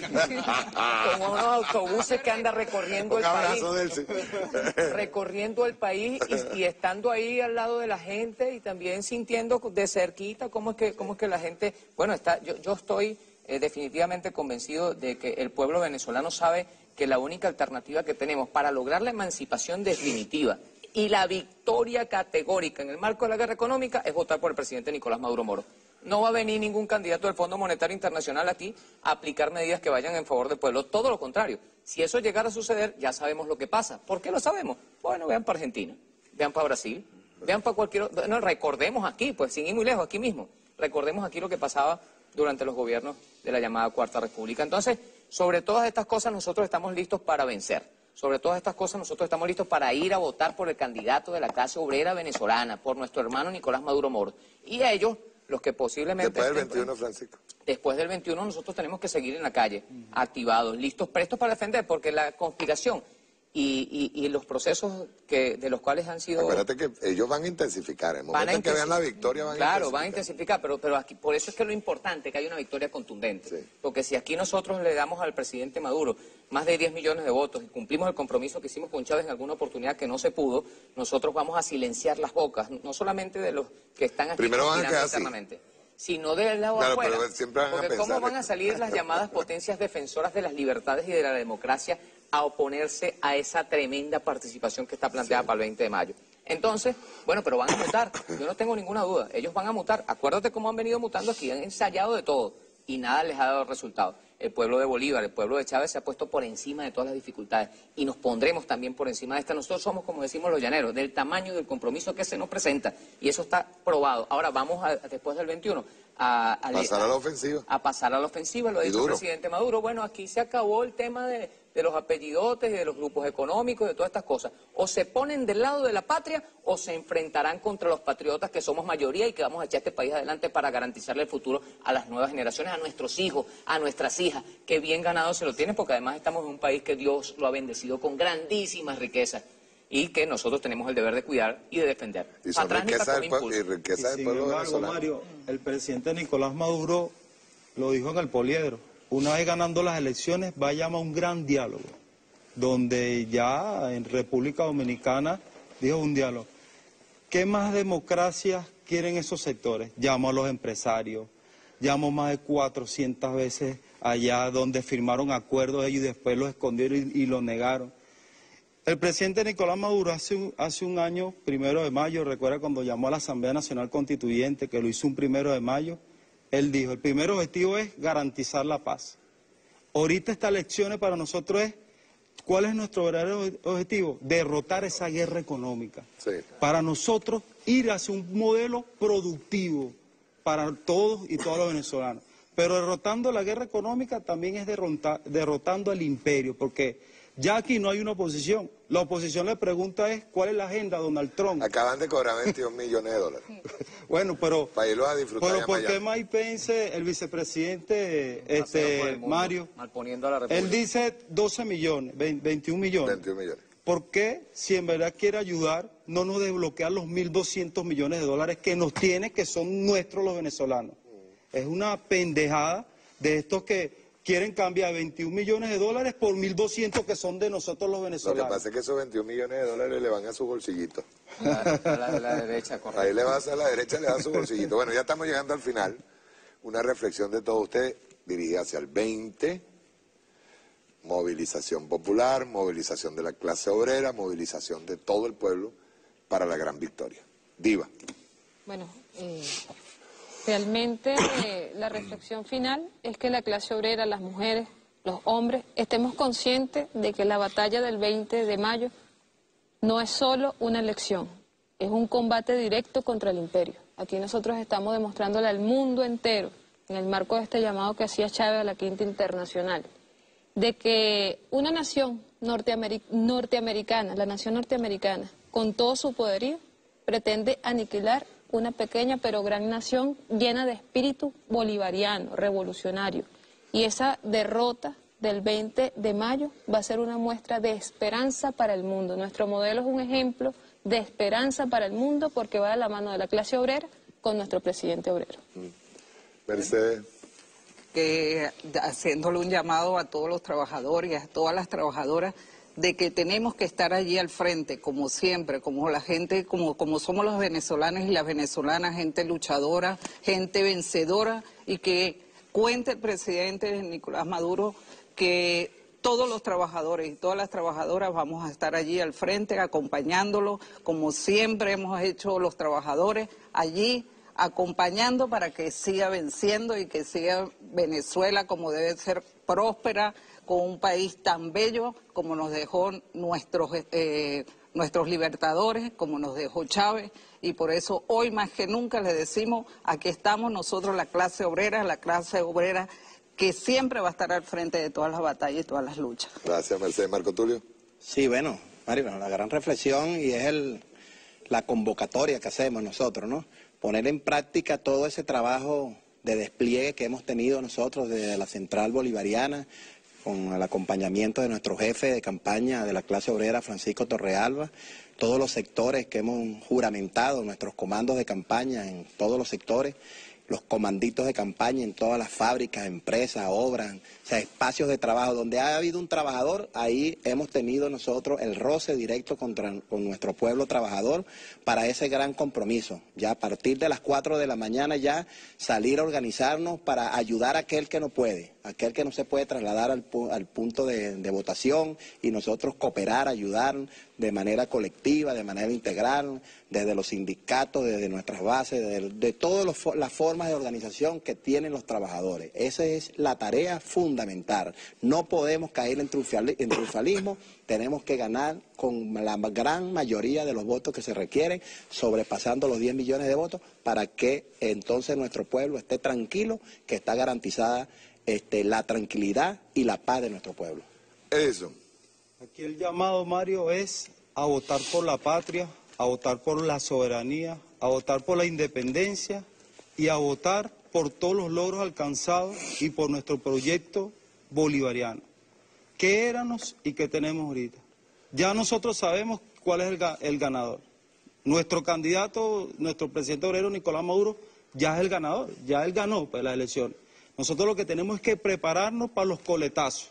con unos autobuses que anda recorriendo el país, recorriendo el país y estando ahí al lado de la gente y también sintiendo de cerquita cómo es que la gente, bueno, yo estoy definitivamente convencido de que el pueblo venezolano sabe que la única alternativa que tenemos para lograr la emancipación definitiva y la victoria categórica en el marco de la guerra económica es votar por el presidente Nicolás Maduro Moro. No va a venir ningún candidato del Fondo Monetario Internacional aquí a aplicar medidas que vayan en favor del pueblo. Todo lo contrario. Si eso llegara a suceder, ya sabemos lo que pasa. ¿Por qué lo sabemos? Bueno, vean para Argentina, vean para Brasil, vean para cualquier otro. No, recordemos aquí, pues sin ir muy lejos, aquí mismo. Recordemos aquí lo que pasaba durante los gobiernos de la llamada Cuarta República. Entonces, sobre todas estas cosas nosotros estamos listos para vencer. Sobre todas estas cosas nosotros estamos listos para ir a votar por el candidato de la clase obrera venezolana, por nuestro hermano Nicolás Maduro Moro. Y ellos, los que posiblemente... Después del 21, Francisco. Después del 21 nosotros tenemos que seguir en la calle, activados, listos, prestos para defender, porque la conspiración y los procesos de los cuales han sido... Acuérdate que ellos van a intensificar, en el momento en que vean la victoria van a intensificar. Claro, van a intensificar, pero aquí, por eso es que lo importante es que haya una victoria contundente. Sí. Porque si aquí nosotros le damos al presidente Maduro más de 10 millones de votos y cumplimos el compromiso que hicimos con Chávez en alguna oportunidad que no se pudo, nosotros vamos a silenciar las bocas, no solamente de los que están aquí conspirando internamente, sino del lado afuera. Porque ¿cómo van a salir las llamadas potencias defensoras de las libertades y de la democracia a oponerse a esa tremenda participación que está planteada para el 20 de mayo? Entonces, bueno, pero van a mutar, yo no tengo ninguna duda, ellos van a mutar. Acuérdate cómo han venido mutando aquí, han ensayado de todo y nada les ha dado resultado. El pueblo de Bolívar, el pueblo de Chávez se ha puesto por encima de todas las dificultades y nos pondremos también por encima de esta. Nosotros somos, como decimos los llaneros, del tamaño del compromiso que se nos presenta y eso está probado. Ahora vamos, después del 21, a pasar a la ofensiva. A pasar a la ofensiva, lo ha dicho el presidente Maduro. Bueno, aquí se acabó el tema de los apellidotes y de los grupos económicos, de todas estas cosas. O se ponen del lado de la patria o se enfrentarán contra los patriotas que somos mayoría y que vamos a echar este país adelante para garantizarle el futuro a las nuevas generaciones, a nuestros hijos, a nuestras hijas, que bien ganado se lo tienen, porque además estamos en un país que Dios lo ha bendecido con grandísimas riquezas y que nosotros tenemos el deber de cuidar y de defender. Y son riqueza del pueblo venezolano. Mario, el presidente Nicolás Maduro lo dijo en el Poliedro. Una vez ganando las elecciones va a llamar un gran diálogo, donde ya en República Dominicana dijo un diálogo. ¿Qué más democracia quieren esos sectores? Llamo a los empresarios, llamo más de 400 veces allá donde firmaron acuerdos ellos y después los escondieron y lo negaron. El presidente Nicolás Maduro hace un año, 1 de mayo, recuerda cuando llamó a la Asamblea Nacional Constituyente, que lo hizo un 1 de mayo, él dijo, el primer objetivo es garantizar la paz. Ahorita estas elecciones para nosotros es, ¿cuál es nuestro verdadero objetivo? Derrotar esa guerra económica. Sí. Para nosotros ir hacia un modelo productivo para todos y todos los venezolanos. Pero derrotando la guerra económica también es derrotando el imperio, porque ya aquí no hay una oposición. La oposición le pregunta es, ¿cuál es la agenda, Donald Trump? Acaban de cobrar 21 millones de dólares. Bueno, pero... Para irlos a disfrutar. Pero ¿por qué Mike Pence, el vicepresidente Mario, malponiendo a la República? Él dice 12 millones, 21 millones. 21 millones. ¿Por qué, si en verdad quiere ayudar, no nos desbloquea los 1.200 millones de dólares que nos tiene, que son nuestros los venezolanos? Es una pendejada de estos que quieren cambiar 21 millones de dólares por 1.200 que son de nosotros los venezolanos. Lo que pasa es que esos 21 millones de dólares le van a su bolsillito. A la derecha, correcto. Ahí le vas a la derecha, le da su bolsillito. Bueno, ya estamos llegando al final. Una reflexión de todos ustedes dirigida hacia el 20. Movilización popular, movilización de la clase obrera, movilización de todo el pueblo para la gran victoria. Diva. Bueno, realmente la reflexión final es que la clase obrera, las mujeres, los hombres, estemos conscientes de que la batalla del 20 de mayo no es solo una elección, es un combate directo contra el imperio. Aquí nosotros estamos demostrándole al mundo entero, en el marco de este llamado que hacía Chávez a la Quinta Internacional, de que una nación norteamericana, la nación norteamericana, con todo su poderío, pretende aniquilar una pequeña pero gran nación llena de espíritu bolivariano, revolucionario. Y esa derrota del 20 de mayo va a ser una muestra de esperanza para el mundo. Nuestro modelo es un ejemplo de esperanza para el mundo porque va de la mano de la clase obrera con nuestro presidente obrero. Mercedes. Que haciéndole un llamado a todos los trabajadores y a todas las trabajadoras de que tenemos que estar allí al frente, como siempre, como la gente, como somos los venezolanos y las venezolanas, gente luchadora, gente vencedora, y que cuente el presidente Nicolás Maduro que todos los trabajadores y todas las trabajadoras vamos a estar allí al frente, acompañándolo, como siempre hemos hecho los trabajadores, allí acompañando para que siga venciendo y que siga Venezuela como debe ser, próspera, con un país tan bello como nos dejó nuestros libertadores, como nos dejó Chávez, y por eso hoy más que nunca le decimos, aquí estamos nosotros la clase obrera que siempre va a estar al frente de todas las batallas y todas las luchas. Gracias, Mercedes. Marco Tulio. Sí, bueno, Mario, la gran reflexión y es la convocatoria que hacemos nosotros, ¿no? Poner en práctica todo ese trabajo de despliegue que hemos tenido nosotros desde la Central Bolivariana, con el acompañamiento de nuestro jefe de campaña de la clase obrera, Francisco Torrealba, todos los sectores que hemos juramentado, nuestros comandos de campaña en todos los sectores, los comanditos de campaña en todas las fábricas, empresas, obras, o sea, espacios de trabajo. Donde ha habido un trabajador, ahí hemos tenido nosotros el roce directo con nuestro pueblo trabajador para ese gran compromiso. Ya a partir de las 4 de la mañana ya salir a organizarnos para ayudar a aquel que no puede, aquel que no se puede trasladar al punto de votación, y nosotros cooperar, ayudar de manera colectiva, de manera integral, desde los sindicatos, desde nuestras bases, de todas las formas de organización que tienen los trabajadores. Esa es la tarea fundamental. No podemos caer en triunfalismo, tenemos que ganar con la gran mayoría de los votos que se requieren, sobrepasando los 10 millones de votos, para que entonces nuestro pueblo esté tranquilo, que está garantizada la tranquilidad y la paz de nuestro pueblo. Eso. Aquí el llamado, Mario, es a votar por la patria, a votar por la soberanía, a votar por la independencia y a votar por todos los logros alcanzados y por nuestro proyecto bolivariano. ¿Qué éramos y qué tenemos ahorita? Ya nosotros sabemos cuál es el ganador. Nuestro candidato, nuestro presidente obrero Nicolás Maduro, ya es el ganador, ya él ganó pues, las elecciones. Nosotros lo que tenemos es que prepararnos para los coletazos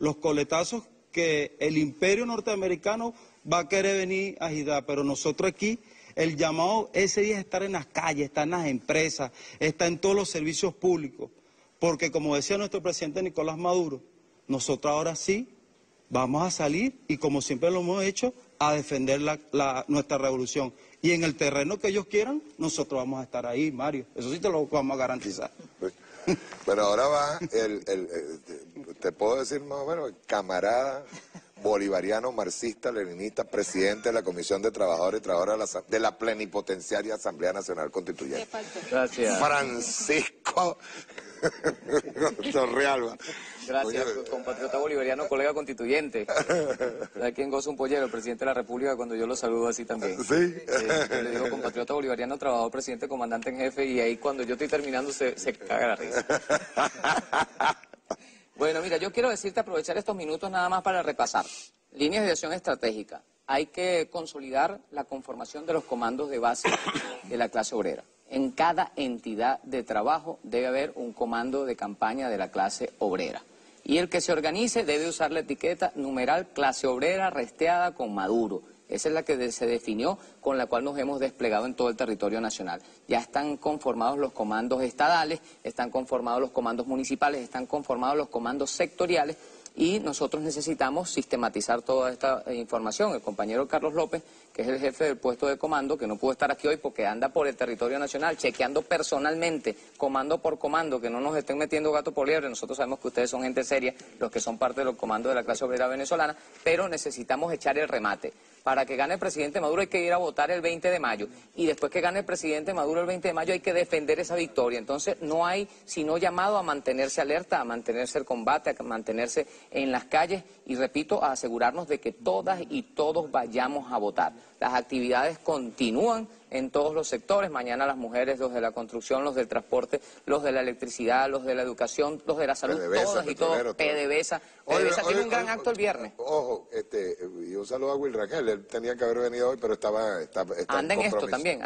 que el imperio norteamericano va a querer venir a agitar, pero nosotros aquí, el llamado ese día es estar en las calles, estar en las empresas, estar en todos los servicios públicos, porque como decía nuestro presidente Nicolás Maduro, nosotros ahora sí vamos a salir y como siempre lo hemos hecho, a defender nuestra revolución. Y en el terreno que ellos quieran, nosotros vamos a estar ahí, Mario, eso sí te lo vamos a garantizar. Bueno, ahora va te puedo decir más o menos, el camarada bolivariano, marxista, leninista, presidente de la Comisión de Trabajadores y Trabajadoras de la Plenipotenciaria Asamblea Nacional Constituyente. Gracias. Francisco Torrealba. Gracias, compatriota bolivariano, colega constituyente. ¿De quien goza un pollero? El presidente de la República, cuando yo lo saludo así también. Sí. Yo le digo compatriota bolivariano, trabajador, presidente, comandante en jefe, y ahí cuando yo estoy terminando se caga la risa. Bueno, mira, yo quiero decirte, aprovechar estos minutos nada más para repasar. Líneas de acción estratégica. Hay que consolidar la conformación de los comandos de base de la clase obrera. En cada entidad de trabajo debe haber un comando de campaña de la clase obrera. Y el que se organice debe usar la etiqueta numeral clase obrera resteada con Maduro. Esa es la que se definió, con la cual nos hemos desplegado en todo el territorio nacional. Ya están conformados los comandos estadales, están conformados los comandos municipales, están conformados los comandos sectoriales, y nosotros necesitamos sistematizar toda esta información. El compañero Carlos López, que es el jefe del puesto de comando, que no pudo estar aquí hoy porque anda por el territorio nacional chequeando personalmente, comando por comando, que no nos estén metiendo gato por liebre. Nosotros sabemos que ustedes son gente seria, los que son parte de los comandos de la clase obrera venezolana, pero necesitamos echar el remate. Para que gane el presidente Maduro hay que ir a votar el 20 de mayo, y después que gane el presidente Maduro el 20 de mayo hay que defender esa victoria. Entonces no hay sino llamado a mantenerse alerta, a mantenerse el combate, a mantenerse en las calles y, repito, a asegurarnos de que todas y todos vayamos a votar. Las actividades continúan en todos los sectores. Mañana las mujeres, los de la construcción, los del transporte, los de la electricidad, los de la educación, los de la salud, PDVSA, todas y todos. PDVSA. PDVSA tiene un gran acto el viernes. Ojo, y un saludo a Will Raquel, él tenía que haber venido hoy, pero estaba anda en esto también,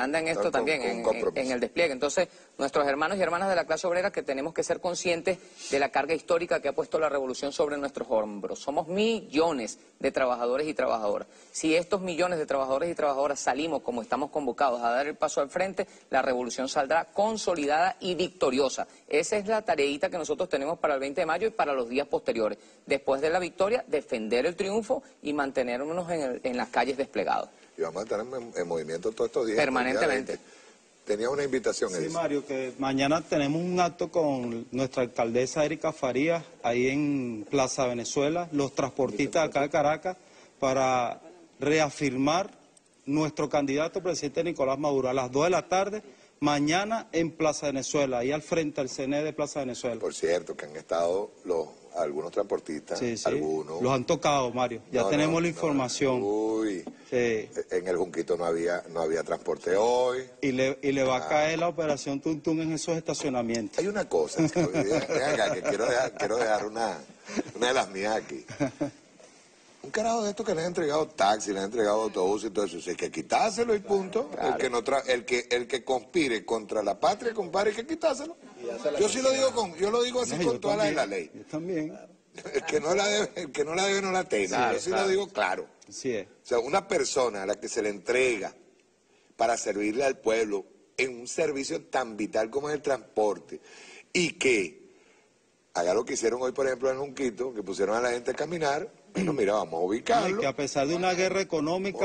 en el despliegue. Entonces, nuestros hermanos y hermanas de la clase obrera, que tenemos que ser conscientes de la carga histórica que ha puesto la revolución sobre nuestros hombros. Somos millones de trabajadores y trabajadoras. Si estos millones de trabajadores y trabajadoras salimos como estamos convocados a dar el paso al frente, la revolución saldrá consolidada y victoriosa. Esa es la tareita que nosotros tenemos para el 20 de mayo y para los días posteriores. Después de la victoria, defender el triunfo y mantenernos en las calles desplegados. Y vamos a estar en movimiento todos estos días. Permanentemente. Tenía una invitación, Sí, Edison. Mario, que mañana tenemos un acto con nuestra alcaldesa Erika Farías, ahí en Plaza Venezuela, los transportistas acá de Caracas, para reafirmar nuestro candidato presidente Nicolás Maduro a las 2 de la tarde, mañana en Plaza Venezuela, ahí al frente al CNE de Plaza Venezuela. Por cierto, que han estado algunos transportistas, sí, sí. algunos... Los han tocado, Mario, ya tenemos la información. Uy, sí. En el Junquito no había transporte hoy. Y le va a caer la operación Tuntún en esos estacionamientos. Hay una cosa, que quiero dejar Una de las mías aquí. Un carajo de estos que le han entregado taxi, le han entregado autobús y todo eso. Hay que quitárselo y punto. Claro. El que conspire contra la patria, compadre, hay que quitárselo. Yo sí lo digo yo lo digo así con toda la ley. Yo también. El que no la debe no la tiene. Claro, yo sí lo digo claro. Sí es. O sea, una persona a la que se le entrega para servirle al pueblo en un servicio tan vital como es el transporte y que haga lo que hicieron hoy, por ejemplo, en Junquito, que pusieron a la gente a caminar. Bueno, mira, vamos a ubicarlo. Y que a pesar de una guerra económica,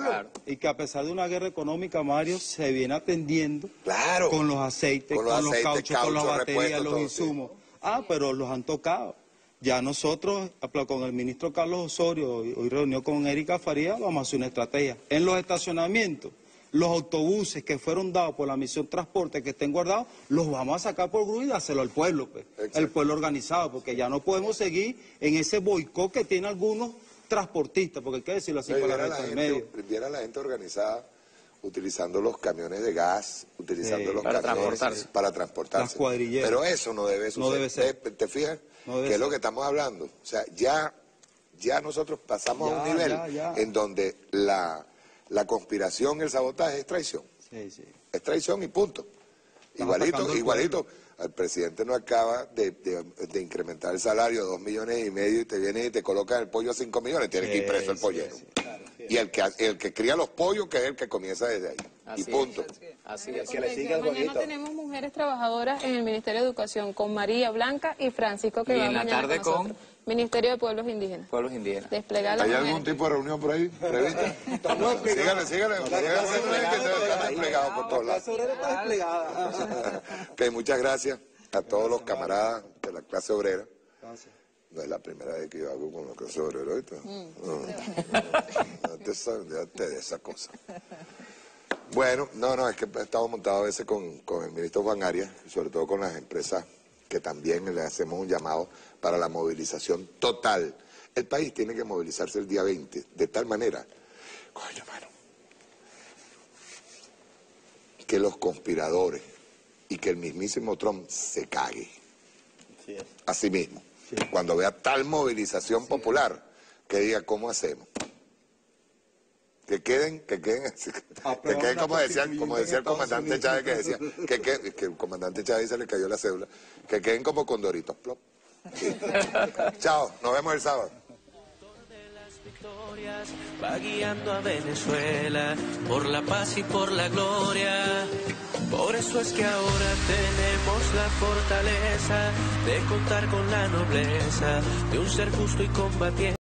Mario, se viene atendiendo con los aceites, con los cauchos, con las baterías, los insumos. Sí. Pero los han tocado. Ya nosotros, con el ministro Carlos Osorio, hoy reunió con Erika Faría, vamos a hacer una estrategia. En los estacionamientos, los autobuses que fueron dados por la misión transporte que estén guardados, los vamos a sacar por grúa y dárselo al pueblo, pues, el pueblo organizado, porque ya no podemos seguir en ese boicot que tienen algunos transportistas, porque hay que decirlo así para la gente medio. Viera la gente organizada utilizando los camiones de gas, utilizando los camiones para transportarse. Las cuadrilleras. Pero eso no debe suceder. No debe ser. ¿Te fijas? Que es lo que estamos hablando. O sea, ya nosotros pasamos a un nivel en donde la conspiración, el sabotaje es traición. Sí. Es traición y punto. Igualito. El presidente no acaba de incrementar el salario a 2,5 millones y te viene y te coloca el pollo a 5 millones. Tiene que ir preso el pollero. Claro. Y el que cría los pollos, que es el que comienza desde ahí. Así y punto. Así es. Que le siga el mañana tenemos mujeres trabajadoras en el Ministerio de Educación con María Blanca y Francisco, que y va en la mañana tarde con Ministerio de Pueblos Indígenas. Pueblos Indígenas. Desplegar ¿Hay algún tipo de reunión por ahí prevista? Sígale. Está desplegado por todos lados. Ok, muchas gracias a todos los camaradas de la clase obrera. No es la primera vez que yo hago con la clase obrera ahorita. Déjate de esa cosa. Bueno, es que he estado montado a veces con el ministro Juan Arias, sobre todo con las empresas que también le hacemos un llamado para la movilización total. El país tiene que movilizarse el día 20, de tal manera, que los conspiradores y que el mismísimo Trump se cague. A sí mismo. Sí. Cuando vea tal movilización popular, que diga, ¿cómo hacemos? Que queden como decía el comandante Chávez, que decía, que el comandante Chávez se le cayó la cédula, que queden como condoritos, plop. Sí. Chao, nos vemos el sábado. Va guiando a Venezuela por la paz y por la gloria. Por eso es que ahora tenemos la fortaleza de contar con la nobleza de un ser justo y combatiente.